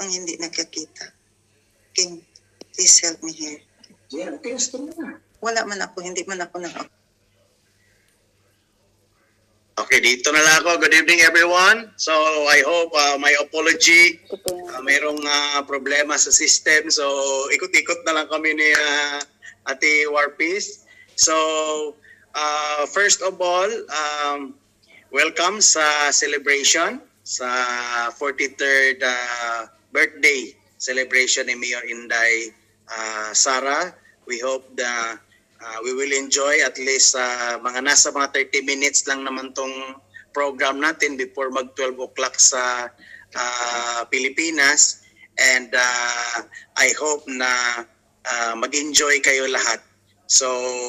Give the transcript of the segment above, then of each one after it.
ang hindi nakakita. King, please help me here. Yeah, okay, na. Wala man ako, hindi man ako Okay, dito na lang ako. Good evening, everyone. So, I hope my apology. Mayroong problema sa system. So, ikot-ikot na lang kami ni Ate Warpis. So, first of all, welcome sa celebration, sa 43rd birthday celebration ni Mayor Inday Sara. We hope that we will enjoy at least nasa mga 30 minutes lang naman tong program natin before mag 12 o'clock sa Pilipinas. And I hope na mag-enjoy kayo lahat. So,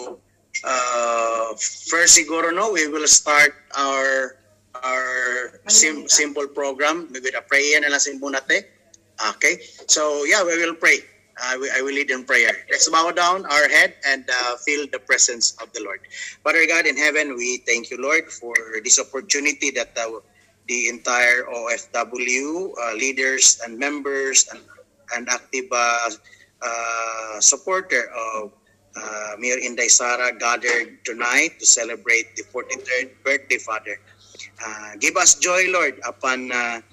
first siguro we will start our simple program with a prayer na lang muna natin. Okay? So, yeah, we will pray. I will lead in prayer. Let's bow down our head and feel the presence of the Lord. Father God in heaven, we thank you, Lord, for this opportunity that the entire OFW leaders and members and active supporter of Mayor Inday Sara gathered tonight to celebrate the 43rd birthday, Father. Give us joy, Lord, upon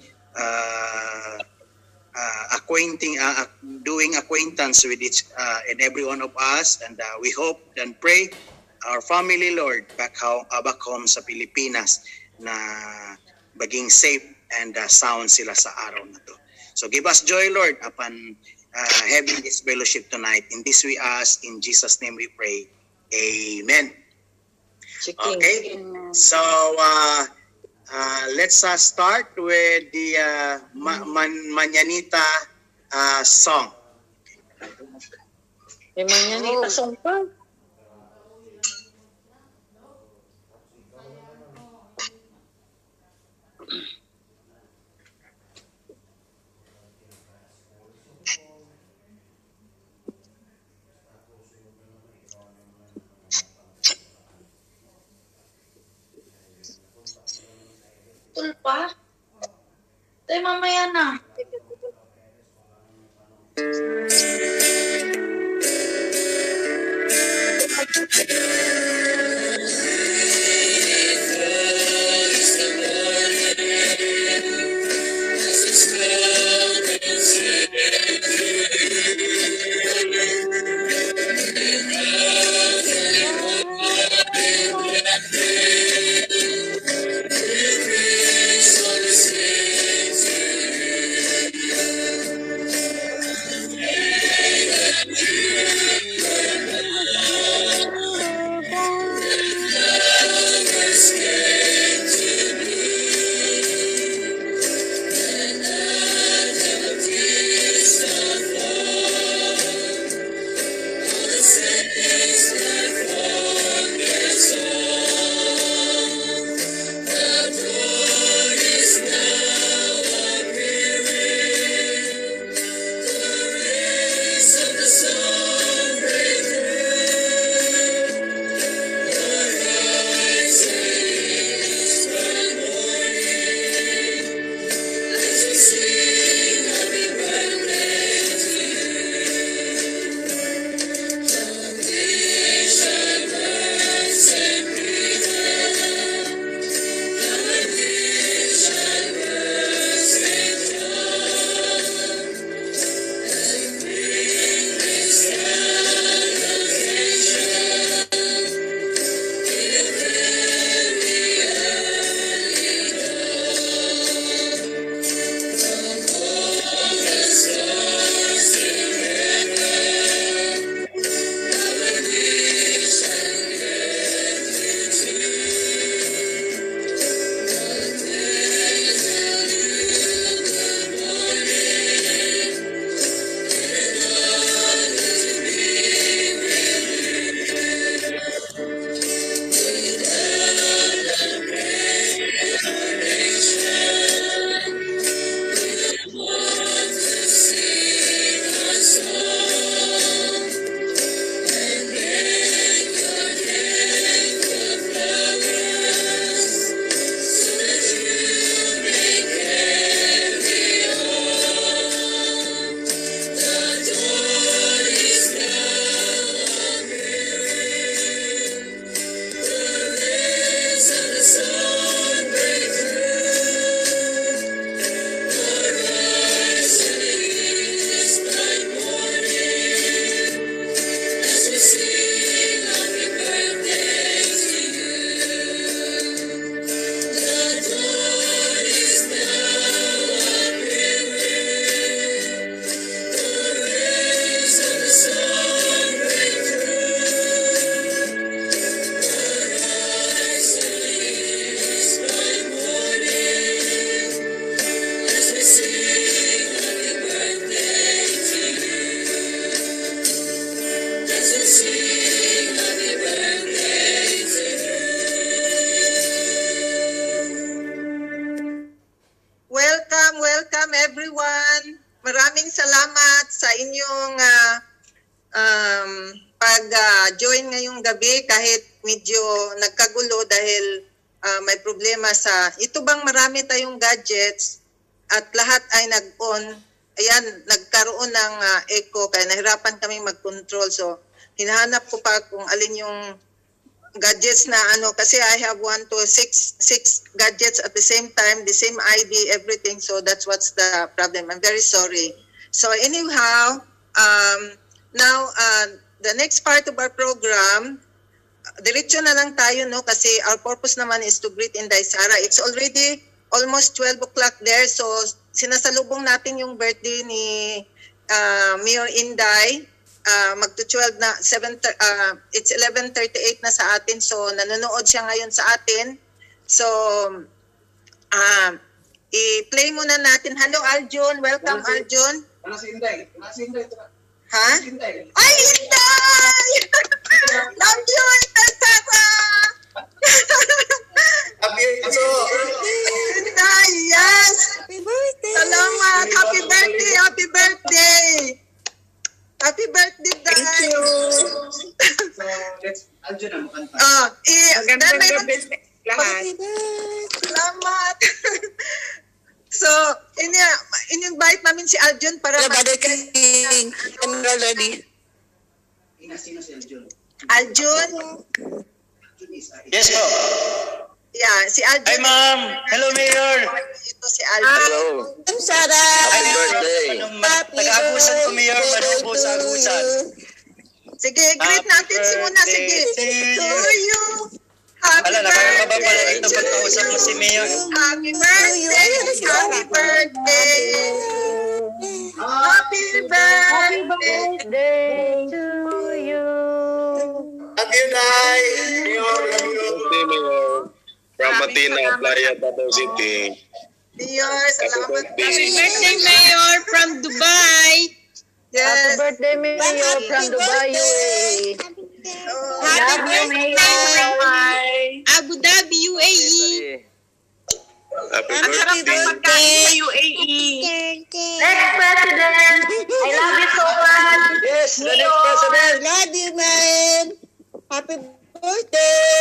doing acquaintance with each and every one of us, and we hope and pray our family, Lord, back home sa Pilipinas na maging safe and sound sila sa araw na to. So give us joy, Lord, upon having this fellowship tonight. In this we ask, in Jesus' name we pray. Amen. Okay, so let's start with the Mañanita song. May Mañanita song pa? Tulpa? Tayo mamaya na. maraming salamat sa inyong pag-join ngayong gabi kahit medyo nagkagulo dahil may problema sa... Ito bang marami tayong gadgets at lahat ay nag-on. Ayan, nagkaroon ng echo kaya nahirapan kami mag-control. So, hinahanap ko pa kung alin yung gadgets na kasi I have 6 gadgets at the same time, the same ID, everything. So that's what's the problem. I'm very sorry. So anyhow, now the next part of our program, diretso na lang tayo, no? Kasi our purpose naman is to greet Inday Sara. It's already almost 12 o'clock there. So sinasalubong natin yung birthday ni Mayor Inday. Magto-12 na, it's 11:38 na sa atin. So, nanonood siya ngayon sa atin. So, i-play muna natin. Hello, Aljun. Welcome, Aljun. Ano si Inday? Ha? Ay, Inday! Love you, Inday Sara! Inday, yes! Happy birthday! Salamat! Happy birthday! Happy birthday! Happy birthday, Day! Thank you! So, let's, Aljo na, makanta. Magandang gabi sa lahat. Salamat! So, in-invite namin si Aljun para King. I'm ready. Sino si Aljo? Aljun? Yes po. Yeah, si Aljun. Hi ma'am. Hello Mayor. Ito si Aljun. I'm Sarah. Happy birthday. Nag-agusan ko Mayor, manubo sa agusan. Sige, greet natin si muna. Sige. To you. Happy Nakakaba pala birthday ito to pag kausap mo si Mayor. Happy birthday. Happy birthday. Happy birthday to you. Happy night. Mayor. From Matina, Playa, Davao City. Mayor, salamat. Happy birthday, Mayor, from Dubai. Yes. Happy birthday, Mayor, from Dubai, UAE. Happy birthday, Abu Dhabi, UAE. Happy Masarap birthday. ang pagkain sa UAE. Next President, I love you so much. Yes, the next president. Love you, man. Happy birthday.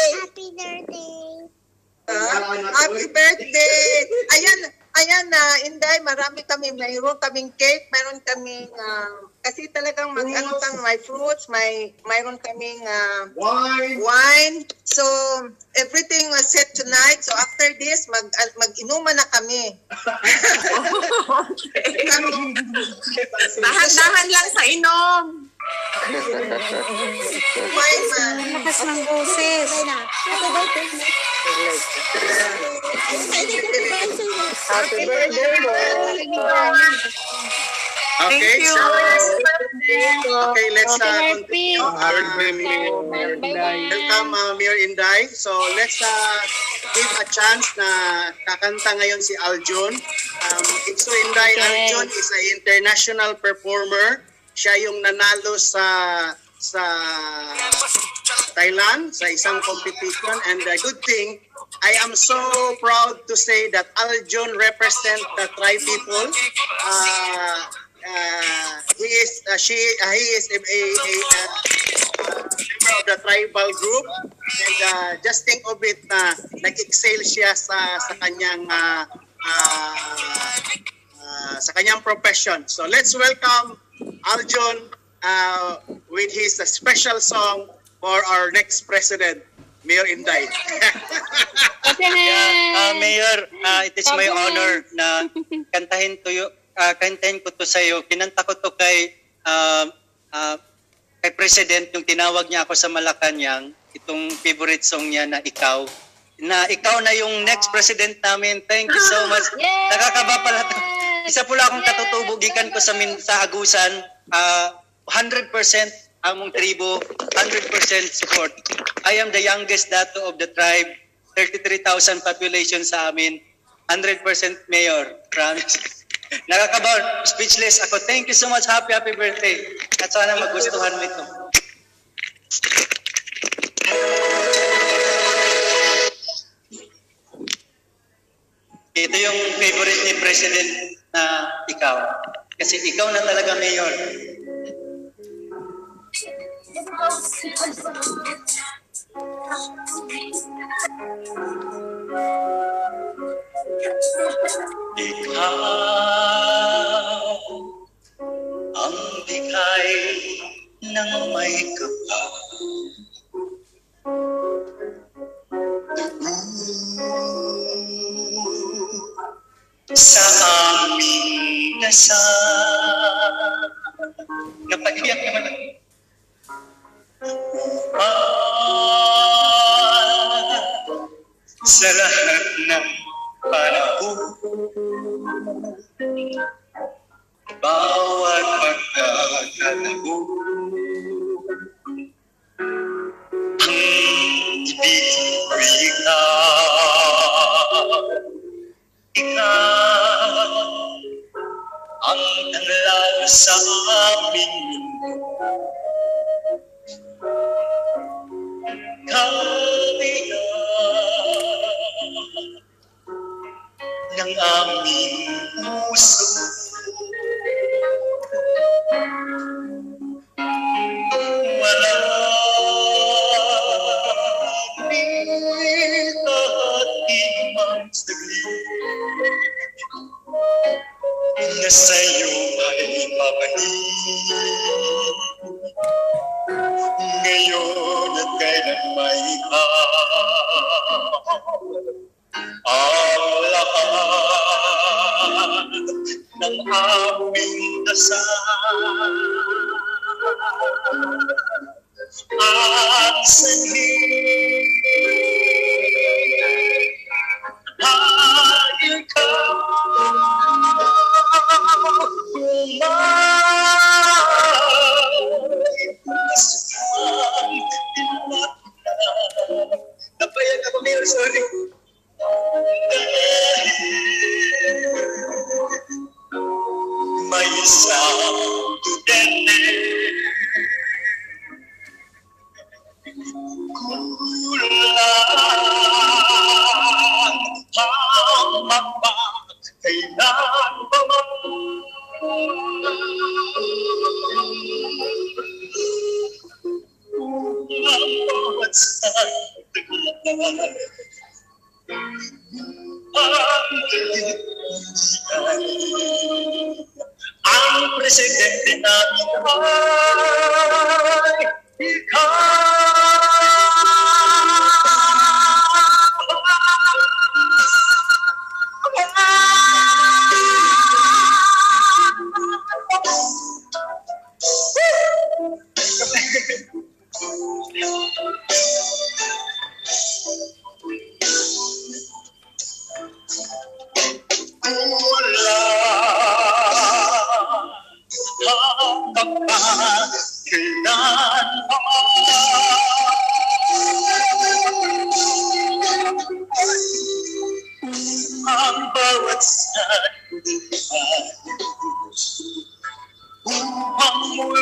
Happy birthday! Ayan na, Inday, marami kami, mayroon kaming cake, mayroon kaming, kasi talagang may fruits, mayroon kaming wine. So, everything was set tonight. So, after this, mag-inuman na kami. Dahan-dahan lang sa inom. Wine man. Lakas ng boses. Happy birthday, Okay, you. okay, let's continue. Welcome, Mayor Inday. So, let's give a chance na kakanta ngayon si Aljun. Itso Inday, Aljun is an international performer. Siya yung nanalo sa Thailand sa isang competition, and the good thing, I am so proud to say that Aljun represent the Thai people. He is a member of the tribal group, and just think of it na nag-excel siya sa kanyang profession. So let's welcome Aljun with his special song for our next president, Mayor Inday. Mayor, it is my honor na kantahin ko to sa iyo. Kinanta ko to kay President yung tinawag niya ako sa Malacanang, itong favorite song niya na Ikaw. Ikaw na yung next president namin. Thank you so much. Nakakaba pala to. Isa pula akong katutubugikan ko sa Agusan. 100% among tribo, 100% support. I am the youngest dato of the tribe, 33,000 population sa amin, 100% mayor, promise. Nakakabaw, speechless ako. Thank you so much, happy birthday. At sana magustuhan mo ito. Ito yung favorite ni President na Ikaw. Kasi ikaw na talaga, Mayor. Ikaw ang bigay ng may kapal. Sa aming dasal. Napaiyak naman ako. Sa lahat ng panahon, bawat pagkakataon, ang ibig ko ikaw ang nanglaw sa aming mundo. Kaya ng aming puso, wala ni kahit imang saglit na sa'yo ay babalik. Ngayon at kailan may ang lahat ng aming dasal at sanhin ay ikaw napayan ako, Mayor, sorry. May isang tudene kulang ang mapakailan pa man. Ang bawat sandali ang presidente namin ay ikaw. Ang bawat sandihan upang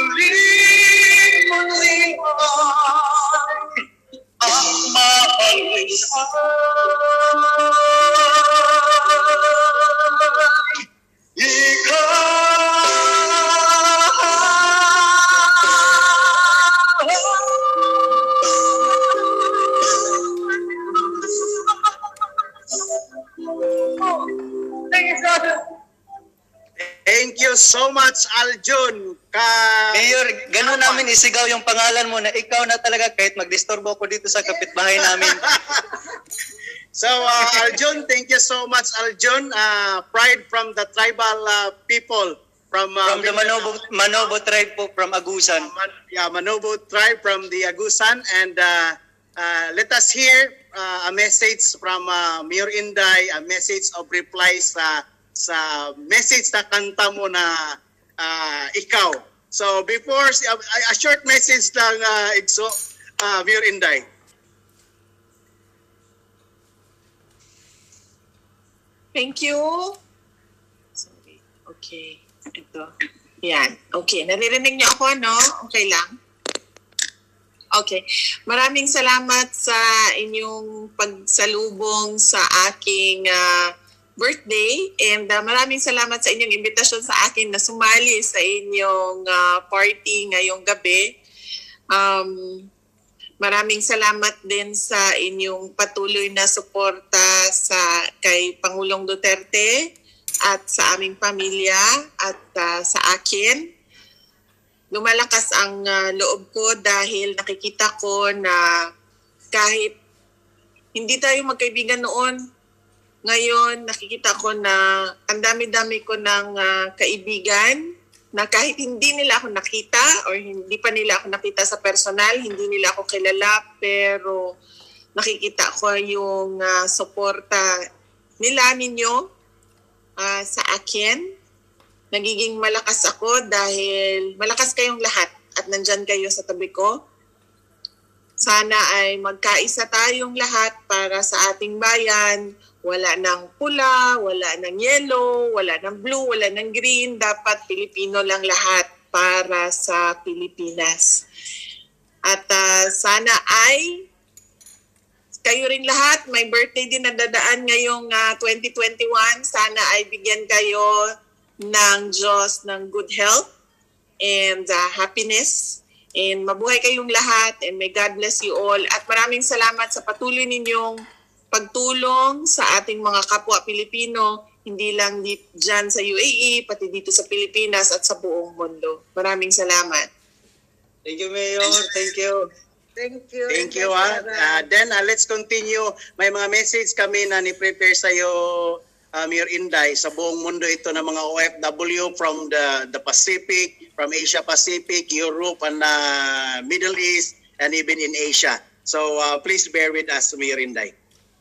muli-muli ay ang mahalin ay Thank you so much, Aljun. Mayor, ganun namin isigaw yung pangalan mo na ikaw na talaga kahit magdisturbo ko dito sa kapitbahay namin. So, Aljun, thank you so much, Aljun. Pride from the tribal people. From the Manobo tribe po, from Agusan. Manobo tribe from the Agusan. And let us hear a message from Mayor Inday, a message of reply sa message na kanta mo na ikaw. So before, a short message lang, Mayor Inday. Thank you. Sorry. Okay. Ito. Yan. Okay. Naririnig niyo ako, no? Okay lang. Okay. Maraming salamat sa inyong pagsalubong sa aking birthday and maraming salamat sa inyong imbitasyon sa akin na sumali sa inyong party ngayong gabi. Maraming salamat din sa inyong patuloy na suporta kay Pangulong Duterte at sa aming pamilya at sa akin. Lumalakas ang loob ko dahil nakikita ko na kahit hindi tayo magkaibigan noon, ngayon nakikita ko na ang dami-dami ko ng kaibigan na kahit hindi nila ako nakita or hindi pa nila ako nakita sa personal, hindi nila ako kilala, pero nakikita ko yung suporta ninyo sa akin. Nagiging malakas ako dahil malakas kayong lahat at nandyan kayo sa tabi ko. Sana ay magkaisa tayong lahat para sa ating bayan. Wala ng pula, wala ng yellow, wala ng blue, wala ng green. Dapat Pilipino lang lahat para sa Pilipinas. At sana ay kayo rin lahat, may birthday din na dadaan ngayong 2021. Sana ay bigyan kayo ng Diyos ng good health and happiness. And mabuhay kayong lahat and may God bless you all. At maraming salamat sa patuloy ninyong pagtulong sa ating mga kapwa Pilipino, hindi lang dyan sa UAE, pati dito sa Pilipinas at sa buong mundo. Maraming salamat. Thank you, Mayor. Thank you. Thank you. Thank you. Then let's continue. May mga message kami na ni-prepare sa'yo, Mayor Inday, sa buong mundo ito ng mga OFW from the Pacific, from Asia Pacific, Europe, and Middle East, and even in Asia. So please bear with us, Mayor Inday.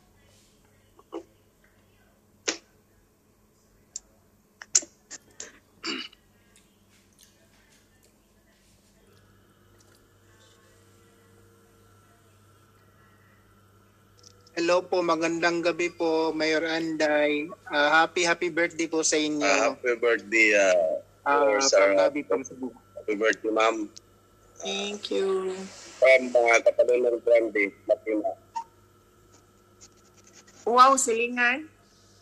Hello po, magandang gabi po, Mayor Anday. Happy birthday po sa inyo. Happy birthday, from Gabi po sa buhay. Happy birthday, ma'am. Thank you. From Katalunang Grande, Latina. Wow, silingan.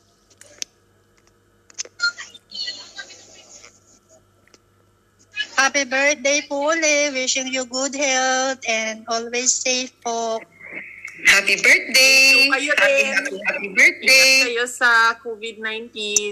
Happy birthday po ulit. Wishing you good health and always safe po. Happy birthday! Happy birthday! Kayo sa COVID-19.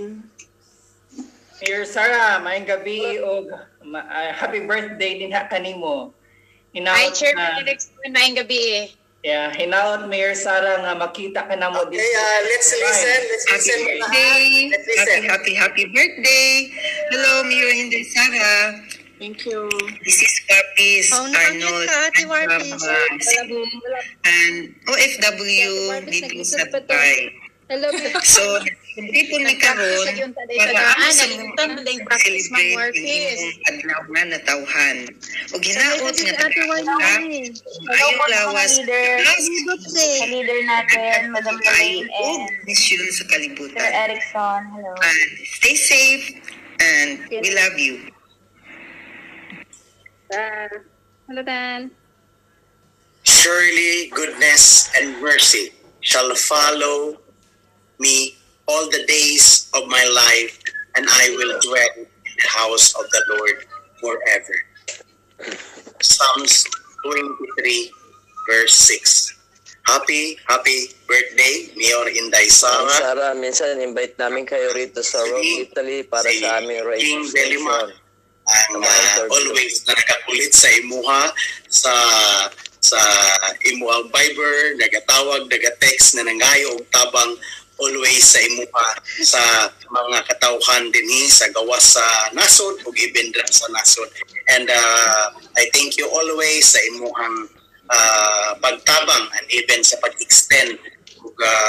Mayor Sara, maayong gabi o happy birthday din ha kanimo. Hi, Chairman Alex, maayong gabi. Yeah, hinaot Mayor Sara nga makita ka na mo dito. Okay, let's listen. Happy birthday! Happy birthday! Hello, Mayor Inday Sara. Thank you. This is Warpis Arnold from Cebu and OFW dito sa Dubai. Hello, so, people ni karon para celebrate ang adlaw nga na tawhan. O ginaot nga ayaw lawas sa leader natin, Madam Lorraine and mission sa kalibutan. Sir Erickson. Hello. And stay safe and we love you. Hello, Dan. Surely goodness and mercy shall follow me all the days of my life, and I will dwell in the house of the Lord forever. Psalms 23, verse 6. Happy birthday, Mayor Inday Sara. Sara, minsan invite namin kayo rito sa Rome, Italy para sa aming registration. Always na nakakulit sa imuha sa imuha Viber, nagatawag, nagatext na nangayo og tabang always sa imuha sa mga katawhan dinhi sa gawas sa nasod ug even dra sa nasod. And I thank you always sa imuhang pagtabang and even sa pag-extend ug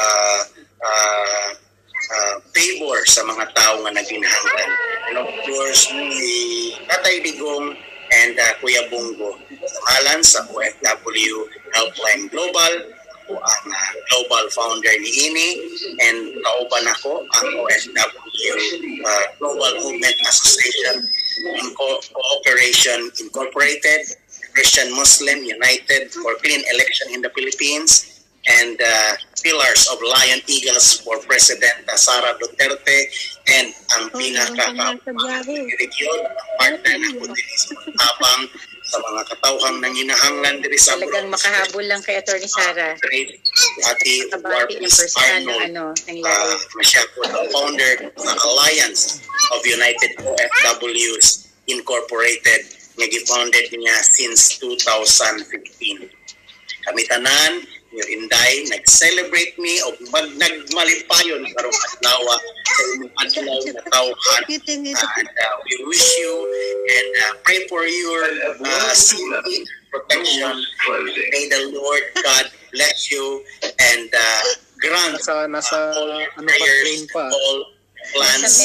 favor sa mga tao nga naghinahanglan. And of course, ni Tatay Digong and Kuya Bungo, pangalan sa OFW Helpline Global, ako ang global founder ni INI, and kauban ako ang OFW Global Movement Association in Cooperation Incorporated, Christian Muslim United for Clean Election in the Philippines, and Pillars of Lion Eagles for President Sara Duterte, and ang pinaka-region partner ng Kundilis Tabang sa mga katawhang nanginahanglan diri sa Talagang makahabol lang kay Attorney Sara. Ati Warpis Arnold, siya po the founder ng Alliance of United OFWs Incorporated nga gi-founded niya since 2015. Kami tanan, yung Inday, nag-celebrate me o nagmalipayon karong adlaw sa imong adlaw na tawhan. And we wish you and pray for your safety, protection. May the Lord God bless you and grant all prayers, all plans,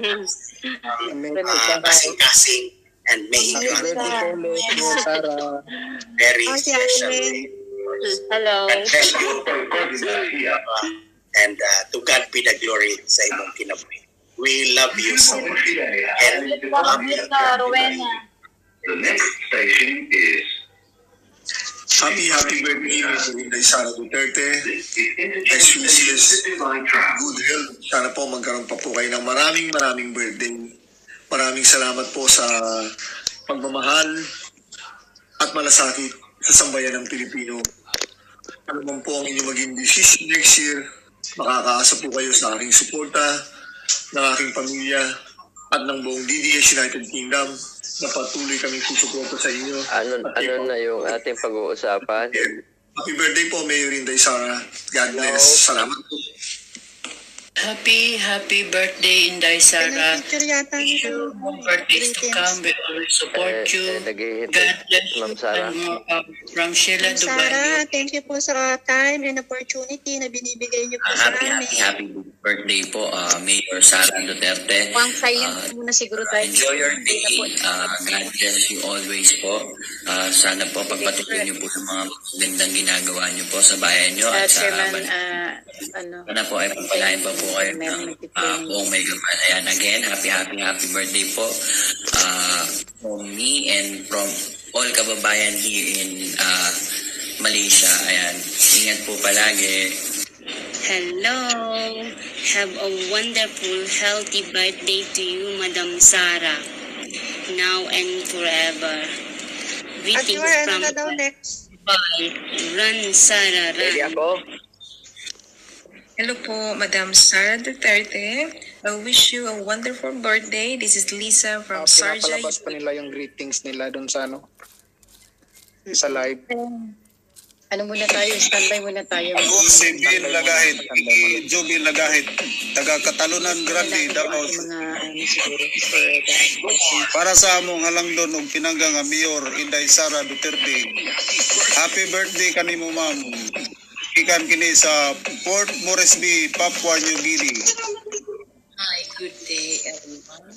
kasing-kasing, and may He grant very special. Hello. And to God be the glory sa imong kinabuhi. We love you so much. And the next station is Happy birthday, Mr. Inday Sara Duterte. Excuses, good health. Sana po magkaroon pa po kayo ng maraming birthday. Maraming salamat po sa pagmamahal at malasakit sa sambayan ng Pilipino. Ano man po ang inyong maging decision next year, makakaasa po kayo sa aking suporta, ng aking pamilya, at ng buong DDS United Kingdom na patuloy kaming susuporta sa inyo. Ano na yung ating pag-uusapan? Happy birthday po, Mayor Inday Sara. God bless. Salamat po. Happy birthday, Inday Sara. More birthdays to come. We always support you. God bless you. From Sheila Dubai. Sara, thank you po sa time and opportunity na binibigay niyo po sa amin. Happy birthday po, Mayor Sara Duterte. Huwag silent muna siguro tayo. Enjoy your day. God bless you always po. Sana po pagpatuloy niyo po sa mga gandang ginagawa niyo po sa bayan niyo at sa sana po ay pagpalain pa po kayo ng buong may gaman. Ayan, again, happy birthday po from me and from all kababayan here in Malaysia. Ayan, ingat po palagi. Hello. Have a wonderful, healthy birthday to you, Madam Sara. Now and forever. Greetings from Dubai. Run, Sara, run. Ready ako? Hello po, Madam Sara Duterte. I wish you a wonderful birthday. This is Lisa from Sarja. Pinapalabas pa nila yung greetings nila doon sa sa live. Ano muna tayo? Standby muna tayo. Ako si Bill Lagahit. Joby Lagahit. Taga Katalunan Grande, Davao. Para sa among halangdon og pinanggang Mayor Inday Sara Duterte. Happy birthday kanimo, ma'am. Ikan kini sa Port Moresby, Papua New Guinea. Hi, good day everyone.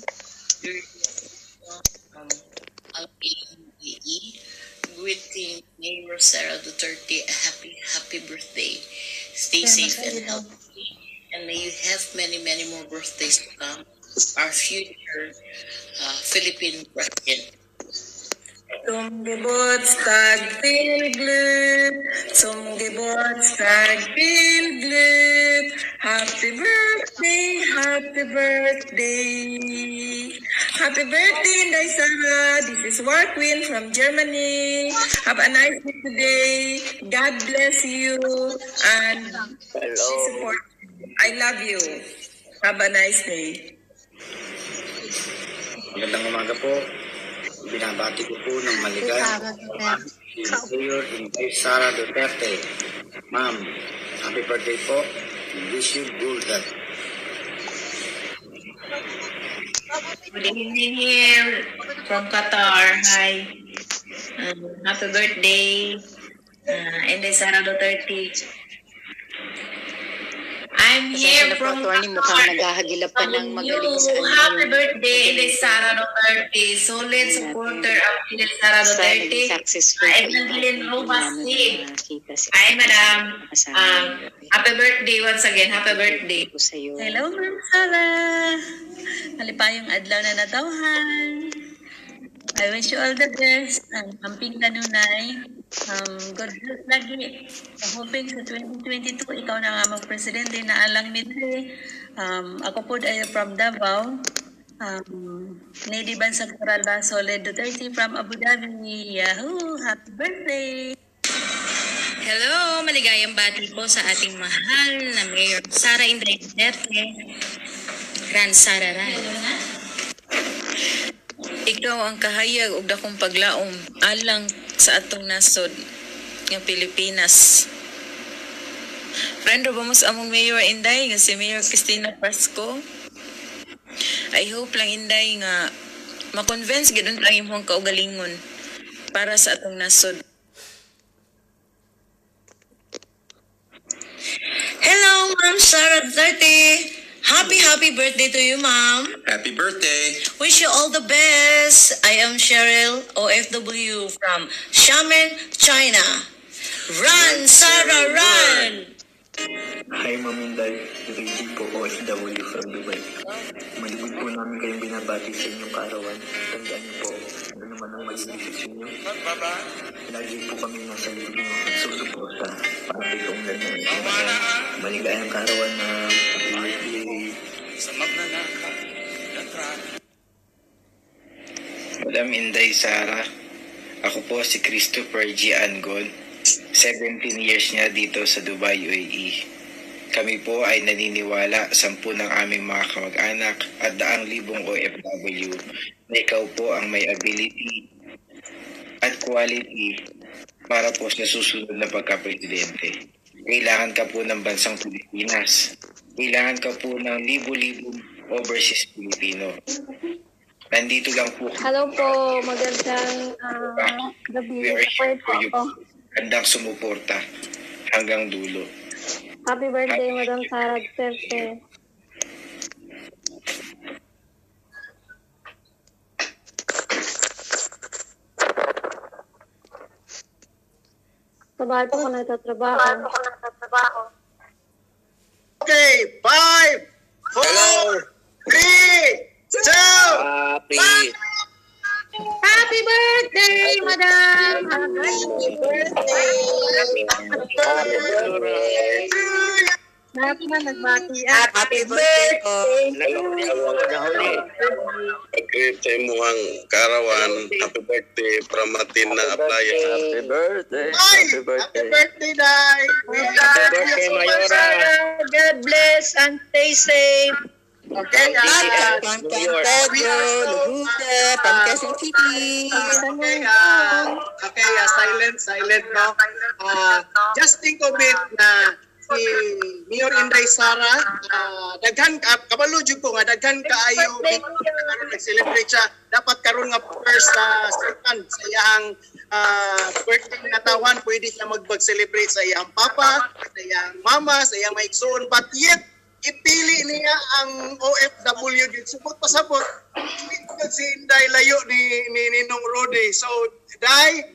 LAE, greeting Mayor Sara Duterte a happy birthday. Stay safe and healthy, and may you have many more birthdays to come. Our future Philippine president. Som geburtstag till glück, som geburtstag till glück. Happy birthday, happy birthday. Happy birthday, Inday Sara. This is War Queen from Germany. Have a nice day today. God bless you and support you. I love you. Have a nice day. Magandang umaga po. Binabati ko po ng maligayang Mayor Inday Sara Duterte. Ma'am, happy birthday po. Wish you good health. Good evening here from Qatar. Hi. Happy birthday, Inday Sara Duterte. I'm here from Mukhang naghahagilap pa ng magaling sa happy birthday, Inday Sara Duterte. Solid supporter of Inday Sara Duterte. I'm Evelyn Robasti. Hi, Madam. Happy birthday once again. Happy birthday. Hello, Ma'am Sara. Malipayong adlaw na natawhan. I wish you all the best. Ang amping kanunay. Good health lagi. Hoping sa 2022, ikaw na nga mag-presidente na alang midday. Ako po ay from Davao. Lady Bansag Coralba Solid Duterte from Abu Dhabi. Yahoo! Happy birthday! Hello! Maligayang bati po sa ating mahal na Mayor Sara Inday Duterte. Ran Sara Ran. Ikaw ang kahayag ug dakong paglaom alang sa atong nasod ng Pilipinas. Friend ba mo sa among Mayor Inday nga si Mayor Cristina Pasco? I hope lang Inday nga ma-convince gid ang imong kaugalingon para sa atong nasod. Hello, Ma'am Sara Duterte. Happy birthday to you, Ma'am. Happy birthday. Wish you all the best. I am Cheryl, OFW from Xiamen, China. Run, Sara, run! Hi, Ma'am Inday. Reggie po, OFW from Dubai. Maligod po namin kayong binabati sa inyong kaarawan. Tandaan niyo po, ano naman ang magiging desisyon niyo. Lagi po kami nasa likod niyo at susuporta para sa itong ganyan. Maligayang kaarawan na Madam Inday Sara, ako po si Christopher G. Angon, 17 years niya dito sa Dubai, UAE. Kami po ay naniniwala 10 ng aming mga kamag-anak at 100,000 OFW na ikaw po ang may ability at quality para po sa susunod na pagka-presidente. Kailangan ka po ng bansang Pilipinas. Kailangan ka po ng libo-libong overseas Pilipino. Nandito lang po. Hello po, magandang gabi. Support po ako. Handang sumuporta hanggang dulo. Happy birthday, Madam Sara Duterte. Sa bahay po ko nagtatrabaho. Okay, 5, 4, 3, 2, Happy birthday, Madam! Happy birthday! Happy na nagbati. Happy birthday! Agree sa imuhang karawan. Happy birthday from Matin na Aplaya. Happy birthday. Happy birthday, Day! Happy birthday, Mayora. God bless and stay safe. Okay, silent no. Just think of it na si Mayor Inday Sara, daghan kabalo jud ko nga daghan kaayo nag-celebrate siya. Dapat karon nga first second sa iyang birthday na tawan, pwede siya mag-celebrate sa iyang papa, sa iyang mama, sa iyang maigsoon, but yet ipili niya ang OFW din. Subot pasabot. Hindi ko si Inday layo ni Ninong Rode. So, Day,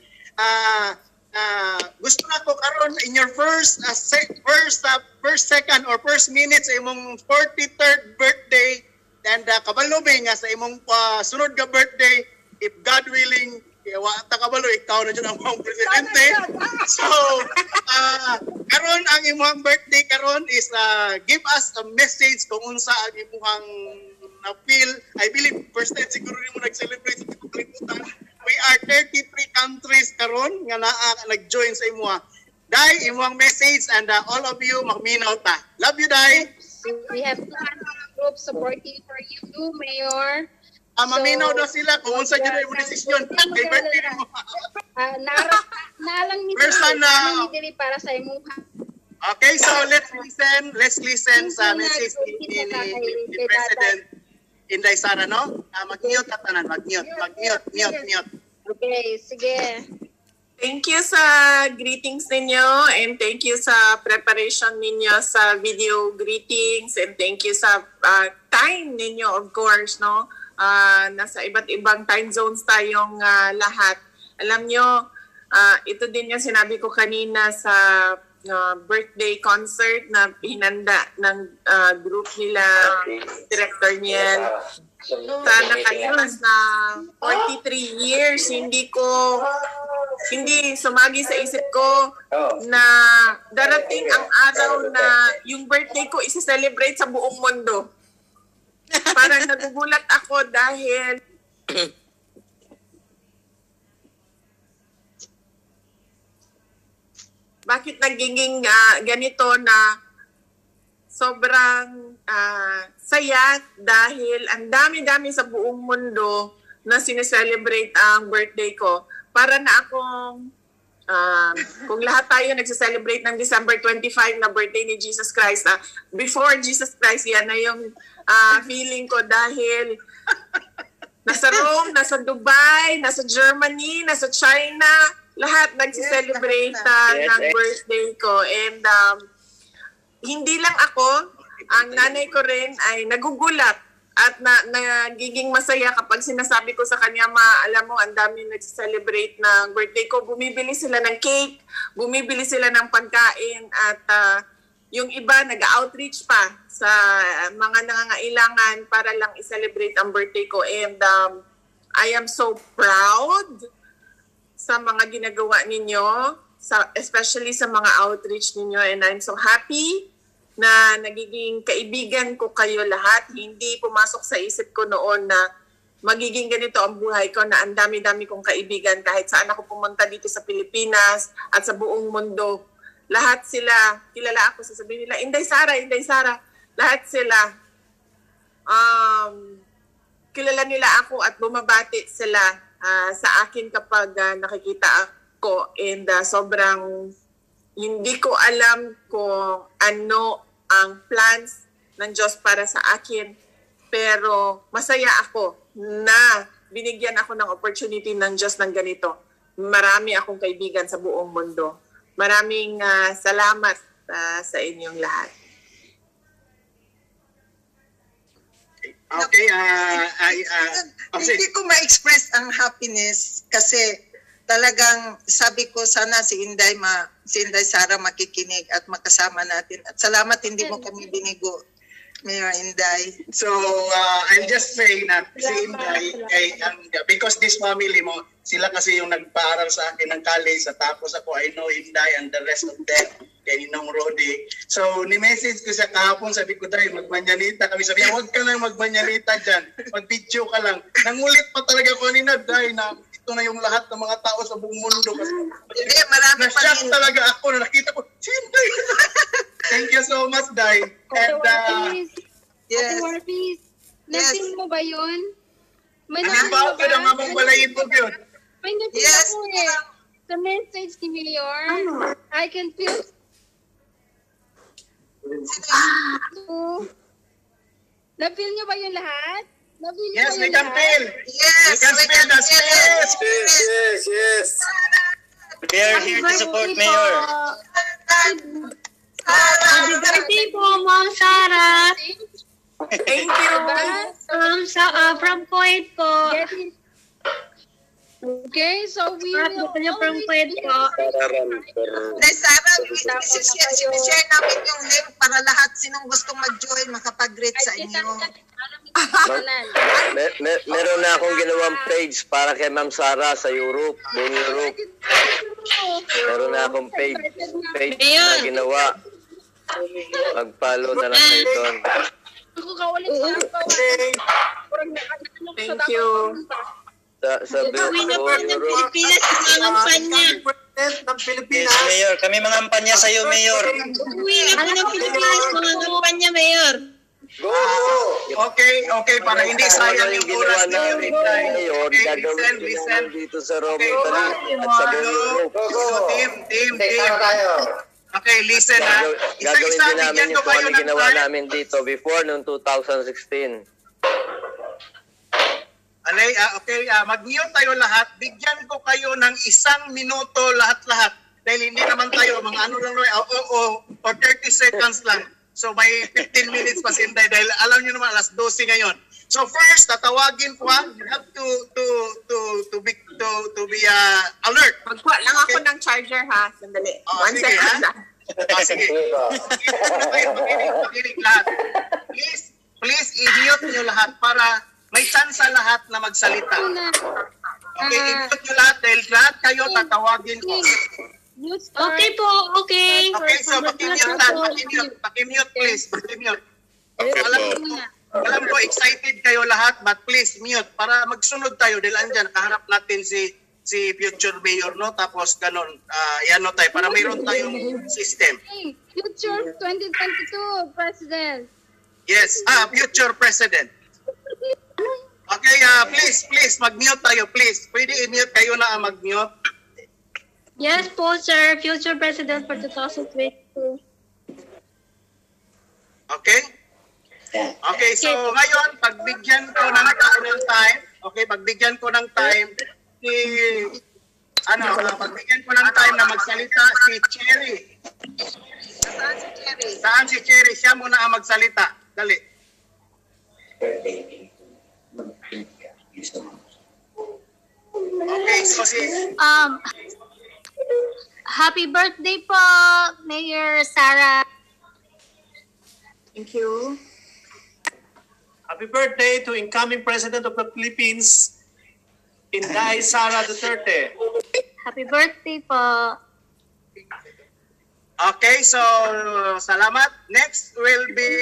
gusto na ko karon in your first second or first minutes sa imong 43rd birthday and kabalo nga sa imong sunod ka birthday, if God willing, wa ta kabalo ikaw na jud ang mga presidente. So karon ang imong birthday karon is give us a message kung unsa ang imong na feel. I believe first time siguro nimo nag-celebrate sa kalibutan. We are 33 countries karon nga nag-join sa imo. Dai imong message and all of you magminaw ta. Love you, Dai. We have group supporting for you, Mayor. Maminaw daw sila kung unsa jud imong desisyon kay birthday mo. Naalang ni person na dili para sa imong. Okay, so let's listen sa message ni President Inday Sara, no? Mag-mute ka tanan, mute. Okay, sige. Thank you sa greetings ninyo and thank you sa preparation ninyo sa video greetings and thank you sa time ninyo, of course, no? Nasa iba't ibang time zones tayong lahat. Alam nyo, ito din yung sinabi ko kanina sa birthday concert na hinanda ng group nila, Director Niel. Sana kayo na 43 years, hindi ko hindi sumagi sa isip ko na darating ang araw na yung birthday ko isa-celebrate sa buong mundo. Parang nagugulat ako dahil bakit nagiging ganito na sobrang saya dahil ang dami-dami sa buong mundo na sineselebrate ang birthday ko. Para na akong, kung lahat tayo nagsiselebrate ng December 25 na birthday ni Jesus Christ, before Jesus Christ, yan na yung feeling ko dahil nasa Rome, nasa Dubai, nasa Germany, nasa China, lahat nagsiselebrate ng birthday ko. And hindi lang ako, ang nanay ko rin ay nagugulat at nagiging masaya kapag sinasabi ko sa kanya, alam mo, ang dami nagsiselebrate ng birthday ko. Bumibili sila ng cake, bumibili sila ng pagkain, at yung iba nag-outreach pa sa mga nangangailangan para lang i-celebrate ang birthday ko. And I am so proud sa mga ginagawa ninyo, especially sa mga outreach ninyo, and I'm so happy na nagiging kaibigan ko kayo lahat. Hindi pumasok sa isip ko noon na magiging ganito ang buhay ko, na ang dami-dami kong kaibigan kahit saan ako pumunta dito sa Pilipinas at sa buong mundo. Lahat sila, kilala ako, sasabihin nila, Inday Sara, lahat sila, kilala nila ako at bumabati sila sa akin kapag nakikita ako, and sobrang hindi ko alam kung ano ang plans ng Diyos para sa akin, pero masaya ako na binigyan ako ng opportunity ng Diyos ng ganito. Marami akong kaibigan sa buong mundo. Maraming salamat sa inyong lahat. Okay, hindi ko ma-express ang happiness kasi talagang sabi ko sana si Inday Sara makikinig at makasama natin. At salamat hindi mo kami binigo, Mayor Inday. So, I'll just say na si Inday, because this family mo, sila kasi yung nagpaaral sa akin ng college, tapos ako, I know Inday and the rest of them, kay Ninong Rodi. So, ni-message ko siya kahapon, sabi ko, Day, magmanyanita kami. Sabi niya, huwag ka lang magmanyanita dyan, mag-video ka lang. Nangulit pa talaga ko kanina, Day, na ito na yung lahat ng mga tao sa buong mundo. Kasi na-shock talaga ako na nakita ko, si Inday. Thank you so much, Day. And, yes. Nasin mo ba yun? May ba? Kaya nga mong balaibog yun. May natin ako eh. Sa message ni Mayor, I can feel... Na-feel nyo ba yung lahat? Yes, we can feel. Yes, we can feel the spirit. Yes. We are here to support Mayor. Happy birthday po, Ma'am Sara. Thank you. From Kuwait po. Okay, so we will from Kuwait po. Sara, sinishare namin yung link para lahat sinong gustong mag-join makapag-greet sa inyo. Meron na akong ginawang page para kay Ma'am Sara sa Europe, buong Europe. Meron na akong page na ginawa. Mag-follow na lang kayo doon. Thank you. Sa buong Europe. Yes, Mayor. Kami mga kampanya sa iyo, Mayor. Uwi na po ng Pilipinas, mga kampanya, Mayor. Go! Okay, para hindi sayang yung oras na yun. Listen. Dito sa Rome, Italy, at sa buong Europe. Team. Okay, listen ha. Gagawin din namin yung kung ano ginawa namin dito before noong 2016. Mag-mute tayo lahat. Bigyan ko kayo ng 1 minuto lahat-lahat. Dahil hindi naman tayo, mga ano lang, or 30 seconds lang. So may 15 minutes pa sinday dahil alam niyo naman alas 12 ngayon. So first, tatawagin ko ha. You have to be alert. Magkuha lang ako ng charger ha. Sandali. 1 second lang. Sige. Makinig lahat. Please i-mute niyo lahat para may chance lahat na magsalita. Okay, i-mute nyo lahat dahil lahat kayo tatawagin ko. Okay po, okay. Okay, so pakimute please. Pakimute. Alam ko, excited kayo lahat, but please mute para magsunod tayo dahil andyan, kaharap natin si future mayor, no? Tapos ganun, yan no tayo, para mayroon tayong system. Future 2022 president. Yes, future president. Okay, please, mag-mute tayo, please. Pwede i-mute kayo na mag-mute. Yes po, sir. Future president for 2022. Okay? Okay, so ngayon, pagbigyan ko ng time, pagbigyan ko ng time, pagbigyan ko ng time na magsalita si Cherry. Saan si Cherry? Siya muna ang magsalita. Dali. Okay, so happy birthday po, Mayor Sara. Thank you. Happy birthday to incoming President of the Philippines, Inday Sara Duterte. Happy birthday po. Okay, so salamat. Next will be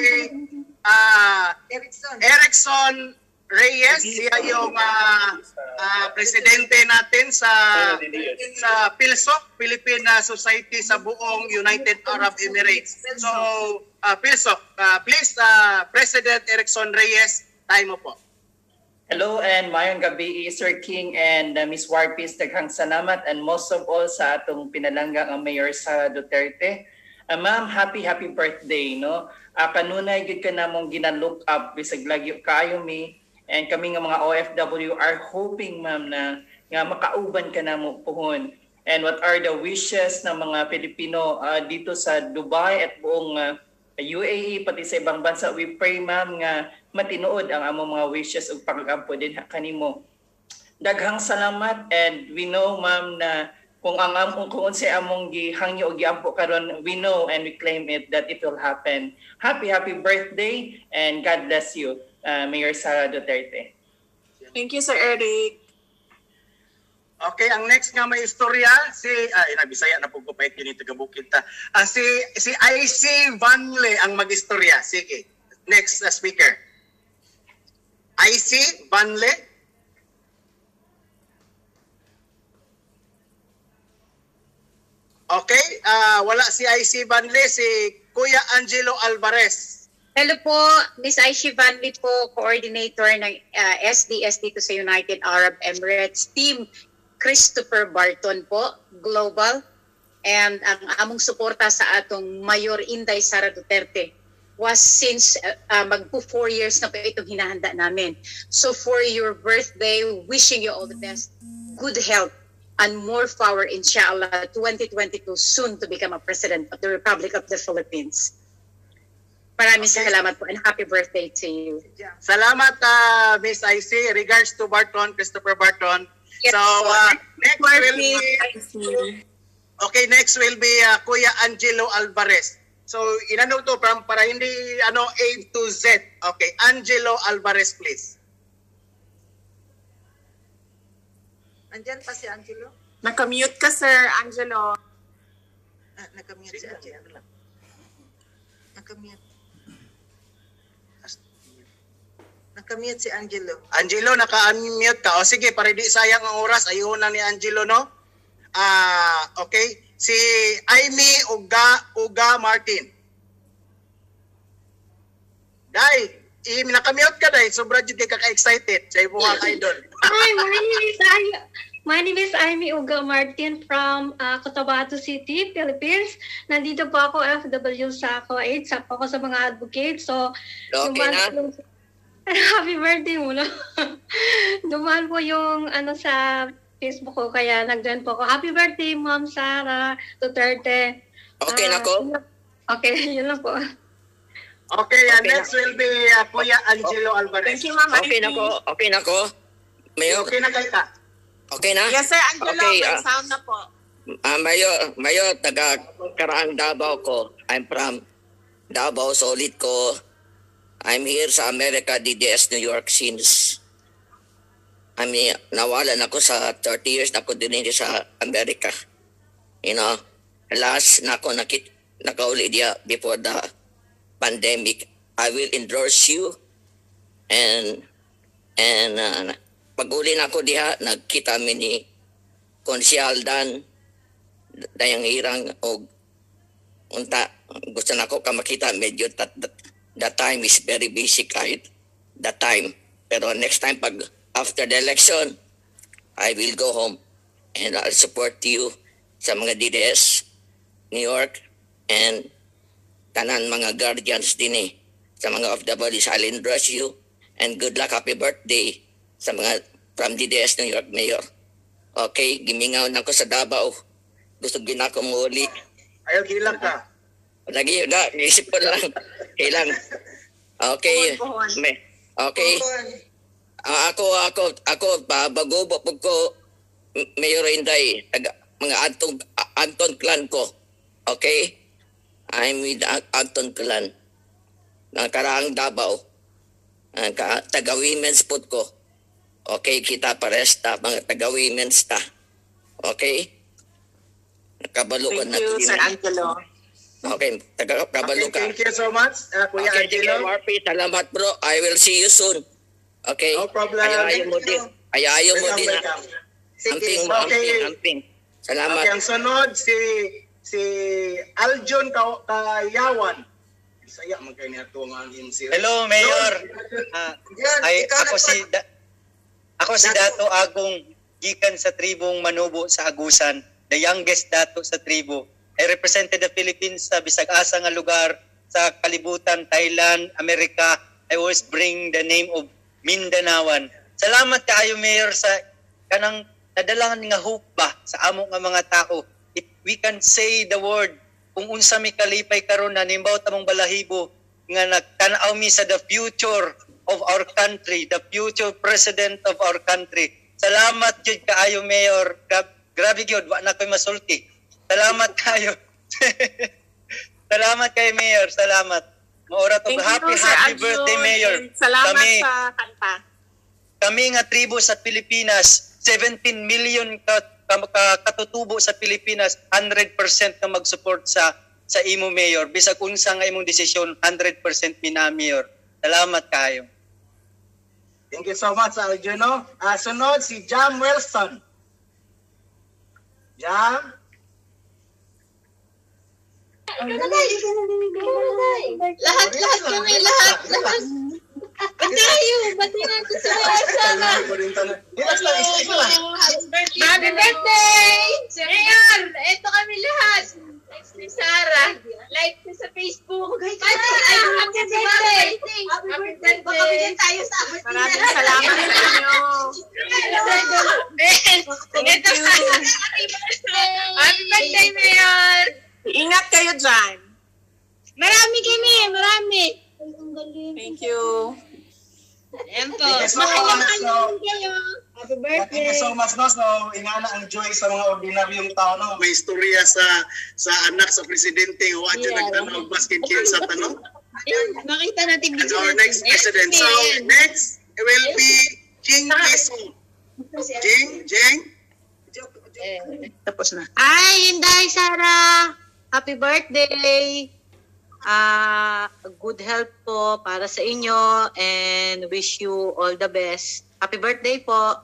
Erickson Reyes. Siya yung presidente natin sa PhilSOC, Philippine Society sa buong United Arab Emirates. So, PhilSOC, please, President Erickson Reyes, time mo po. Hello and mayong gabi, Sir King and Miss Warpis, daghang salamat and most of all sa atong pinalanggang ang Mayor Sara Duterte. Ma'am, happy birthday, no? Kanunay gid ka namong gina-look up bisag lagi kayo mi and kami nga mga OFW are hoping, ma'am, na nga makauban ka namo puhon. And what are the wishes ng mga Pilipino dito sa Dubai at buong UAE pati sa ibang bansa? We pray, ma'am, nga matinuod ang among mga wishes ug pag-ampo din kanimo. Daghang salamat and we know, ma'am, na kung unsay among gihangyo og giampo karon, we know and we claim it that it will happen. Happy birthday and God bless you, Mayor Sara Duterte. Thank you, Sir Eric. Okay, ang next nga may istorya Bisaya na pug ko pa kini taga Bukid ta. Si IC Vanle ang mag-istorya. Sige. Next speaker. IC Vanle. Okay, wala si IC Vanle, si Kuya Angelo Alvarez. Hello po, Miss Aishi Vanli po, coordinator ng SDS dito sa United Arab Emirates. Team Christopher Barton po, Global. And ang among suporta sa atong Mayor Inday Sara Duterte was since magpo 4 years na po itong hinahanda namin. So for your birthday, wishing you all the best, good health, and more power, inshallah, 2022, soon to become a President of the Republic of the Philippines. Maraming salamat po and happy birthday to you. Salamat, Miss IC. Regards to Barton, Christopher Barton. Yes, so, next will be Kuya Angelo Alvarez. So, inano to para hindi A to Z. Okay, Angelo Alvarez, please. Andyan pa si Angelo? Nakamute ka, Sir Angelo. Nakamute si Angelo. Nakamute si Angelo. Angelo, naka-unmute ka. O sige, para di sayang ang oras, ayun na ni Angelo, no? Okay. Si Amy Uga Martin. Dai, nakamute ka dai. Sobra jud kay ka-excited sa ibuhang idol. Hi, my name is Amy Uga Martin from Cotabato City, Philippines. Nandito po ako, FW sa COAID. Sakto ako sa mga advocates. So, okay na? Happy birthday muna. Dumaan po yung sa Facebook ko, kaya nag-join po ako. Happy birthday, Ma'am Sara Duterte. Okay na ko? Okay, yun lang po. Okay, next will be Kuya Angelo Alvarez. Thank you, Ma'am. Okay na ko. Mayor. Okay na kayo ka? Okay na? Yes, Sir Angelo. Okay, may sound na po. Mayor, taga Karaang Davao ko. I'm from Davao, solid ko. I'm here sa America, DDS, New York since nawalan ako sa 30 years na ako din sa Amerika. Last na ako nakauli diya before the pandemic. I will endorse you and pag-uli na ako diha, nagkita mi ni Konsyal Dan dayang hirang o unta gusto na ako ka makita medyo that time is very busy kahit that time. Pero next time pag after the election, I will go home and I'll support you sa mga DDS, New York, and tanan mga guardians din sa mga OFWs. I'll endorse you and good luck, happy birthday sa mga from DDS New York Mayor. Okay, gimingaw na ko sa Davao. Gusto gina ko muli. Ayaw gilang ka. Lagi, isip ko lang. Kailang. Okay. Okay. Ako bago ko Mayor Inday, mga Anton clan ko. Okay? I'm with Anton clan. Nakaraang Davao. Taga-women's food ko. Okay, kita pares ta, mga taga-women's ta. Okay? Nakabalo ko na. Thank you, Sir Angelo. Okay, kabalo ka. Thank you so much, Kuya Angelo. Okay, salamat bro. I will see you soon. Okay? No problem. Ayaw mo din. Amping. Salamat. Okay, ang sunod si Aljon Kayawan. Isaya man kay niya tuwang ang insil. Hello, Mayor. Ako si Dato Agong gikan sa tribong Manubo sa Agusan, the youngest dato sa tribo. I represented the Philippines sa bisag asa nga lugar sa kalibutan, Thailand, Amerika. I always bring the name of Mindanawan. Salamat kaayo, Mayor, sa kanang nadalangan nga hope ba sa amo nga mga tao. If we can say the word, kung unsa mi kalipay karon na nimbaw tamong balahibo nga nagtan-aw mi sa the future of our country, the future president of our country. Salamat jud kaayo, Mayor. Grabe gyud, wa na koy masulti. Salamat kayo. Salamat kay Mayor, salamat. Maura to happy birthday, Mayor. Salamat sa kanta. Kami nga tribo sa Pilipinas, 17 million katutubo sa Pilipinas, 100% na mag-support sa imo, Mayor. Bisag unsa nga imong desisyon, 100% mina, Mayor. Salamat kayo. Thank you so much, Aljuno. Sunod si Jam Wilson. Jam? Lahat kami, lahat. Ba't tayo? Ba't natin sa Sana? Happy birthday! Mayor, ito kami lahat. Next ni Sarah. Like sa Facebook. Happy birthday! Happy birthday! Tayo sa Maraming salamat sa inyo. Ito Happy birthday, Mayor! Ingat kayo dyan. Marami. Thank you. Ayan po. Thank you so much. Happy birthday. Thank you so much, no? So, ingana ang joy sa mga ordinaryong tao, no? May istorya sa anak sa presidente. Huwag dyan nagtanong basket sa tanong. Makita natin And our next president. So, next will be Jing Quezon. Jing? Tapos na. Hi, Inday, Sarah. Happy birthday. Good health po para sa inyo and wish you all the best. Happy birthday po.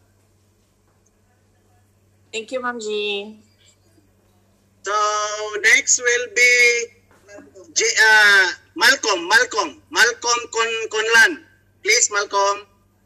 Thank you, Ma'am Jean. So, next will be Malcolm Conlan. Please, Malcolm.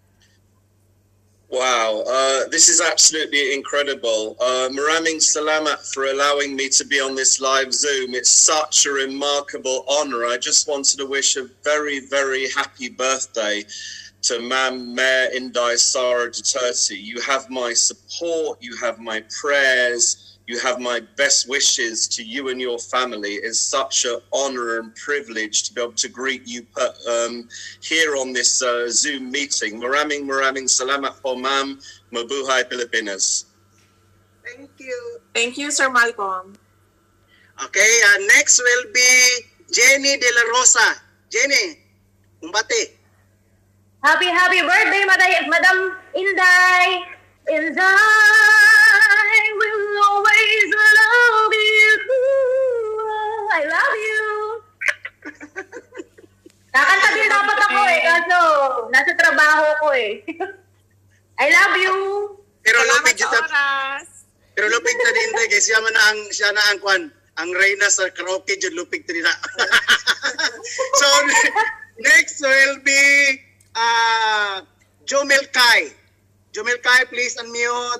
Wow, this is absolutely incredible. Maraming salamat for allowing me to be on this live Zoom. It's such a remarkable honor. I just wanted to wish a very, very happy birthday to Ma'am Mayor Inday Sara Duterte. You have my support, you have my prayers, you have my best wishes to you and your family. It's such an honor and privilege to be able to greet you here on this Zoom meeting. Maraming salamat po, ma'am. Mabuhay Pilipinas. Thank you. Thank you, Sir Malcolm. Okay, next will be Jenny De La Rosa. Jenny, kumbati. Happy birthday, Madam Inday, and I will always love you. I love you. Kakanta din dapat ako kaso nasa trabaho ko I love you. Pero lupig kita. Pero lupig ta din kay siya na ang kwan, ang reyna sa karaoke jud lupig ta din. So next will be Jomel Kai. Jomel Kai, please unmute.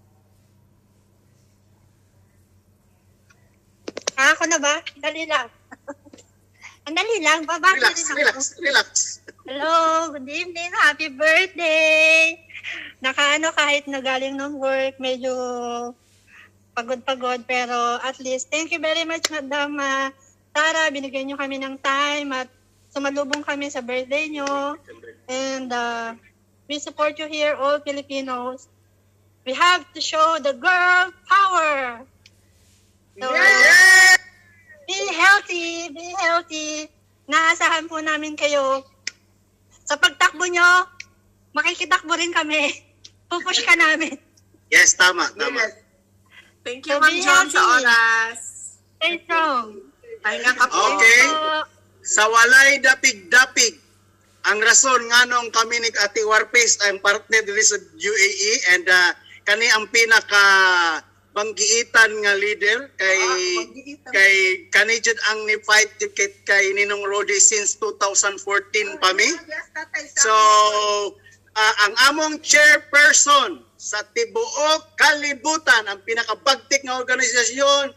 Ako na ba? Dali lang. Dali lang. Babati rin ako. Relax. Hello, good evening. Happy birthday. Kahit nagaling ng work, medyo pagod-pagod. Pero at least, thank you very much, Madam Tara. Binigyan nyo kami ng time at sumalubong kami sa birthday nyo. And we support you here, all Filipinos. We have to show the girl power. So, be healthy, be healthy. Naasahan po namin kayo. Sa pagtakbo nyo, makikitakbo rin kami. Pupush ka namin. Yes, tama. Thank you, Ma'am John, sa oras. Stay strong. Pahinga ka po. Okay. Sa walay dapig-dapig, ang rason nganong kami ni Ate Warpis ang partner diri sa UAE and kani ang pinaka banggiitan nga leader kay kani jud ang ni fight kay Ninong Rodi since 2014 pa mi. So ang among chairperson sa tibuok kalibutan, ang pinakabagtik nga organisasyon,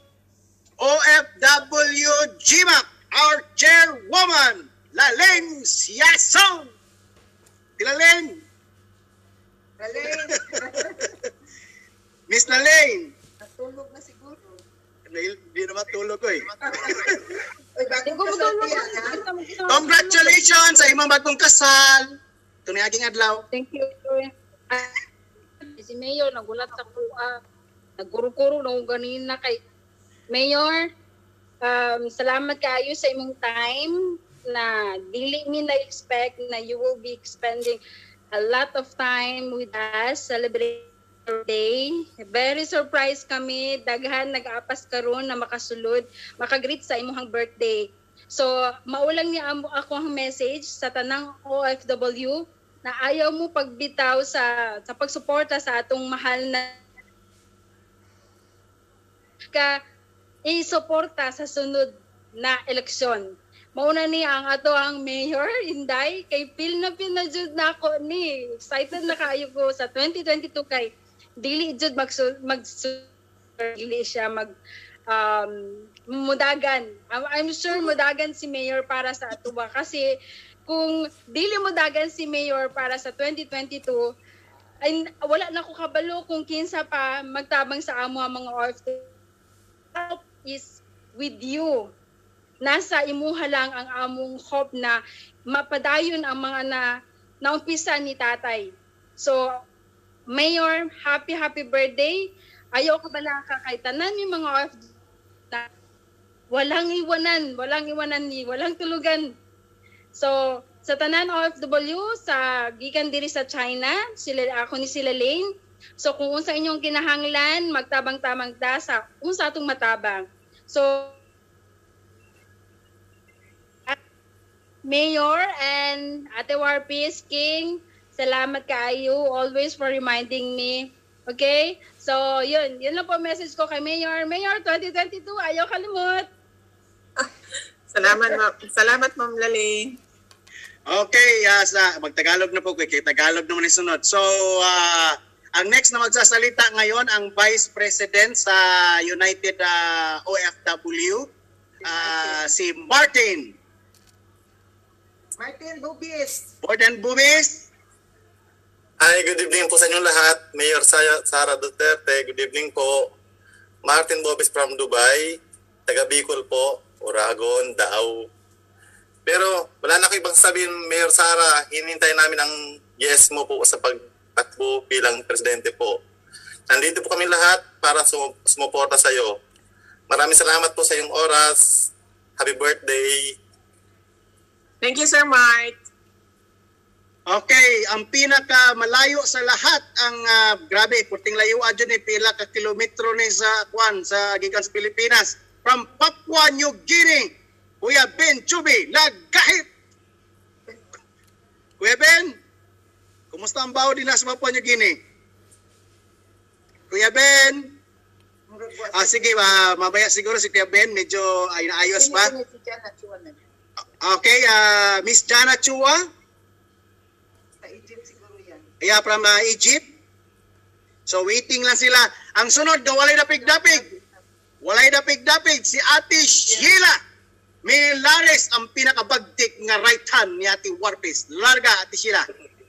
OFW GMAC, our chairwoman, Laleng Siasong. Laleng. Miss Laleng. Natulog na siguro. Hindi na matulog ko Congratulations sa imong bagong kasal. Ito na aking adlaw. Thank you. Si Mayor, nagulat sa kuha. Nagkuro-kuro na ganina kay Mayor. Salamat kayo sa imong time na dili mi na-expect na you will be spending a lot of time with us celebrating your day. Very surprised kami. Daghan nag-apas karon na makasulod, makagreet sa imong birthday. So, maulang niya ako ang message sa tanang OFW na ayaw mo pagbitaw sa pagsuporta sa atong mahal na ka isuporta sa sunod na eleksyon. Mauna ni ang ato ang Mayor Inday kay feel na jud na ako ni excited na kaayo ko sa 2022 kay dili jud dili siya mudagan. I'm sure mudagan si Mayor para sa ato ba kasi kung dili mudagan si Mayor para sa 2022 ay wala na ko kabalo kung kinsa pa magtabang sa amo ang mga OFW. Is with you. Nasa imuha lang ang among hope na mapadayon ang mga naumpisa ni tatay. So, Mayor, happy birthday. Ayaw ka ba kay tanan ni mga OFW na walang iwanan ni walang tulugan. So, sa tanan OFW sa gikan diri sa China, ako ni sila Lane. So, kung unsa inyong kinahanglan, magtabang-tamang ta sa unsa atong matabang. So, Mayor and Ate Warpis, King, salamat kaayo always for reminding me. Okay? So, yun lang po message ko kay Mayor. Mayor, 2022, ayaw kalimot. Salamat, Ma'am Lalene. Okay, magtagalog na po, kay Tagalog naman isunod. So, ang next na magsasalita ngayon, ang Vice President sa United OFW, si Martin Bubis. Hi, good evening po sa inyong lahat. Mayor Sara Duterte, good evening po. Martin Bubis from Dubai, taga Bicol po, Oragon, Dao. Pero wala na ko ibang sabihin, Mayor Sara, hinintay namin ang yes mo po sa pagtakbo bilang presidente po. Nandito po kami lahat para sumuporta sa iyo. Maraming salamat po sa iyong oras. Happy birthday. Thank you, Sir Mart. Okay, ang pinaka malayo sa lahat ang grabe, puting layo adyo ni pila ka kilometro ni sa gikan sa Pilipinas from Papua New Guinea. Kuya Ben Chubi, lagahit. Kuya Ben, kumusta ang baho din sa Papua New Guinea? Kuya Ben? Sige, mabaya siguro si Kuya Ben, medyo naayos pa. Okay, Miss Jana Chua? Yeah, from Egypt. So waiting lang sila. Ang sunod, walay dapig-dapig. Walay dapig-dapig si Ate Sheila Milares, ang pinakabagtik nga right hand ni Ate Warpis. Larga, Ate Sheila.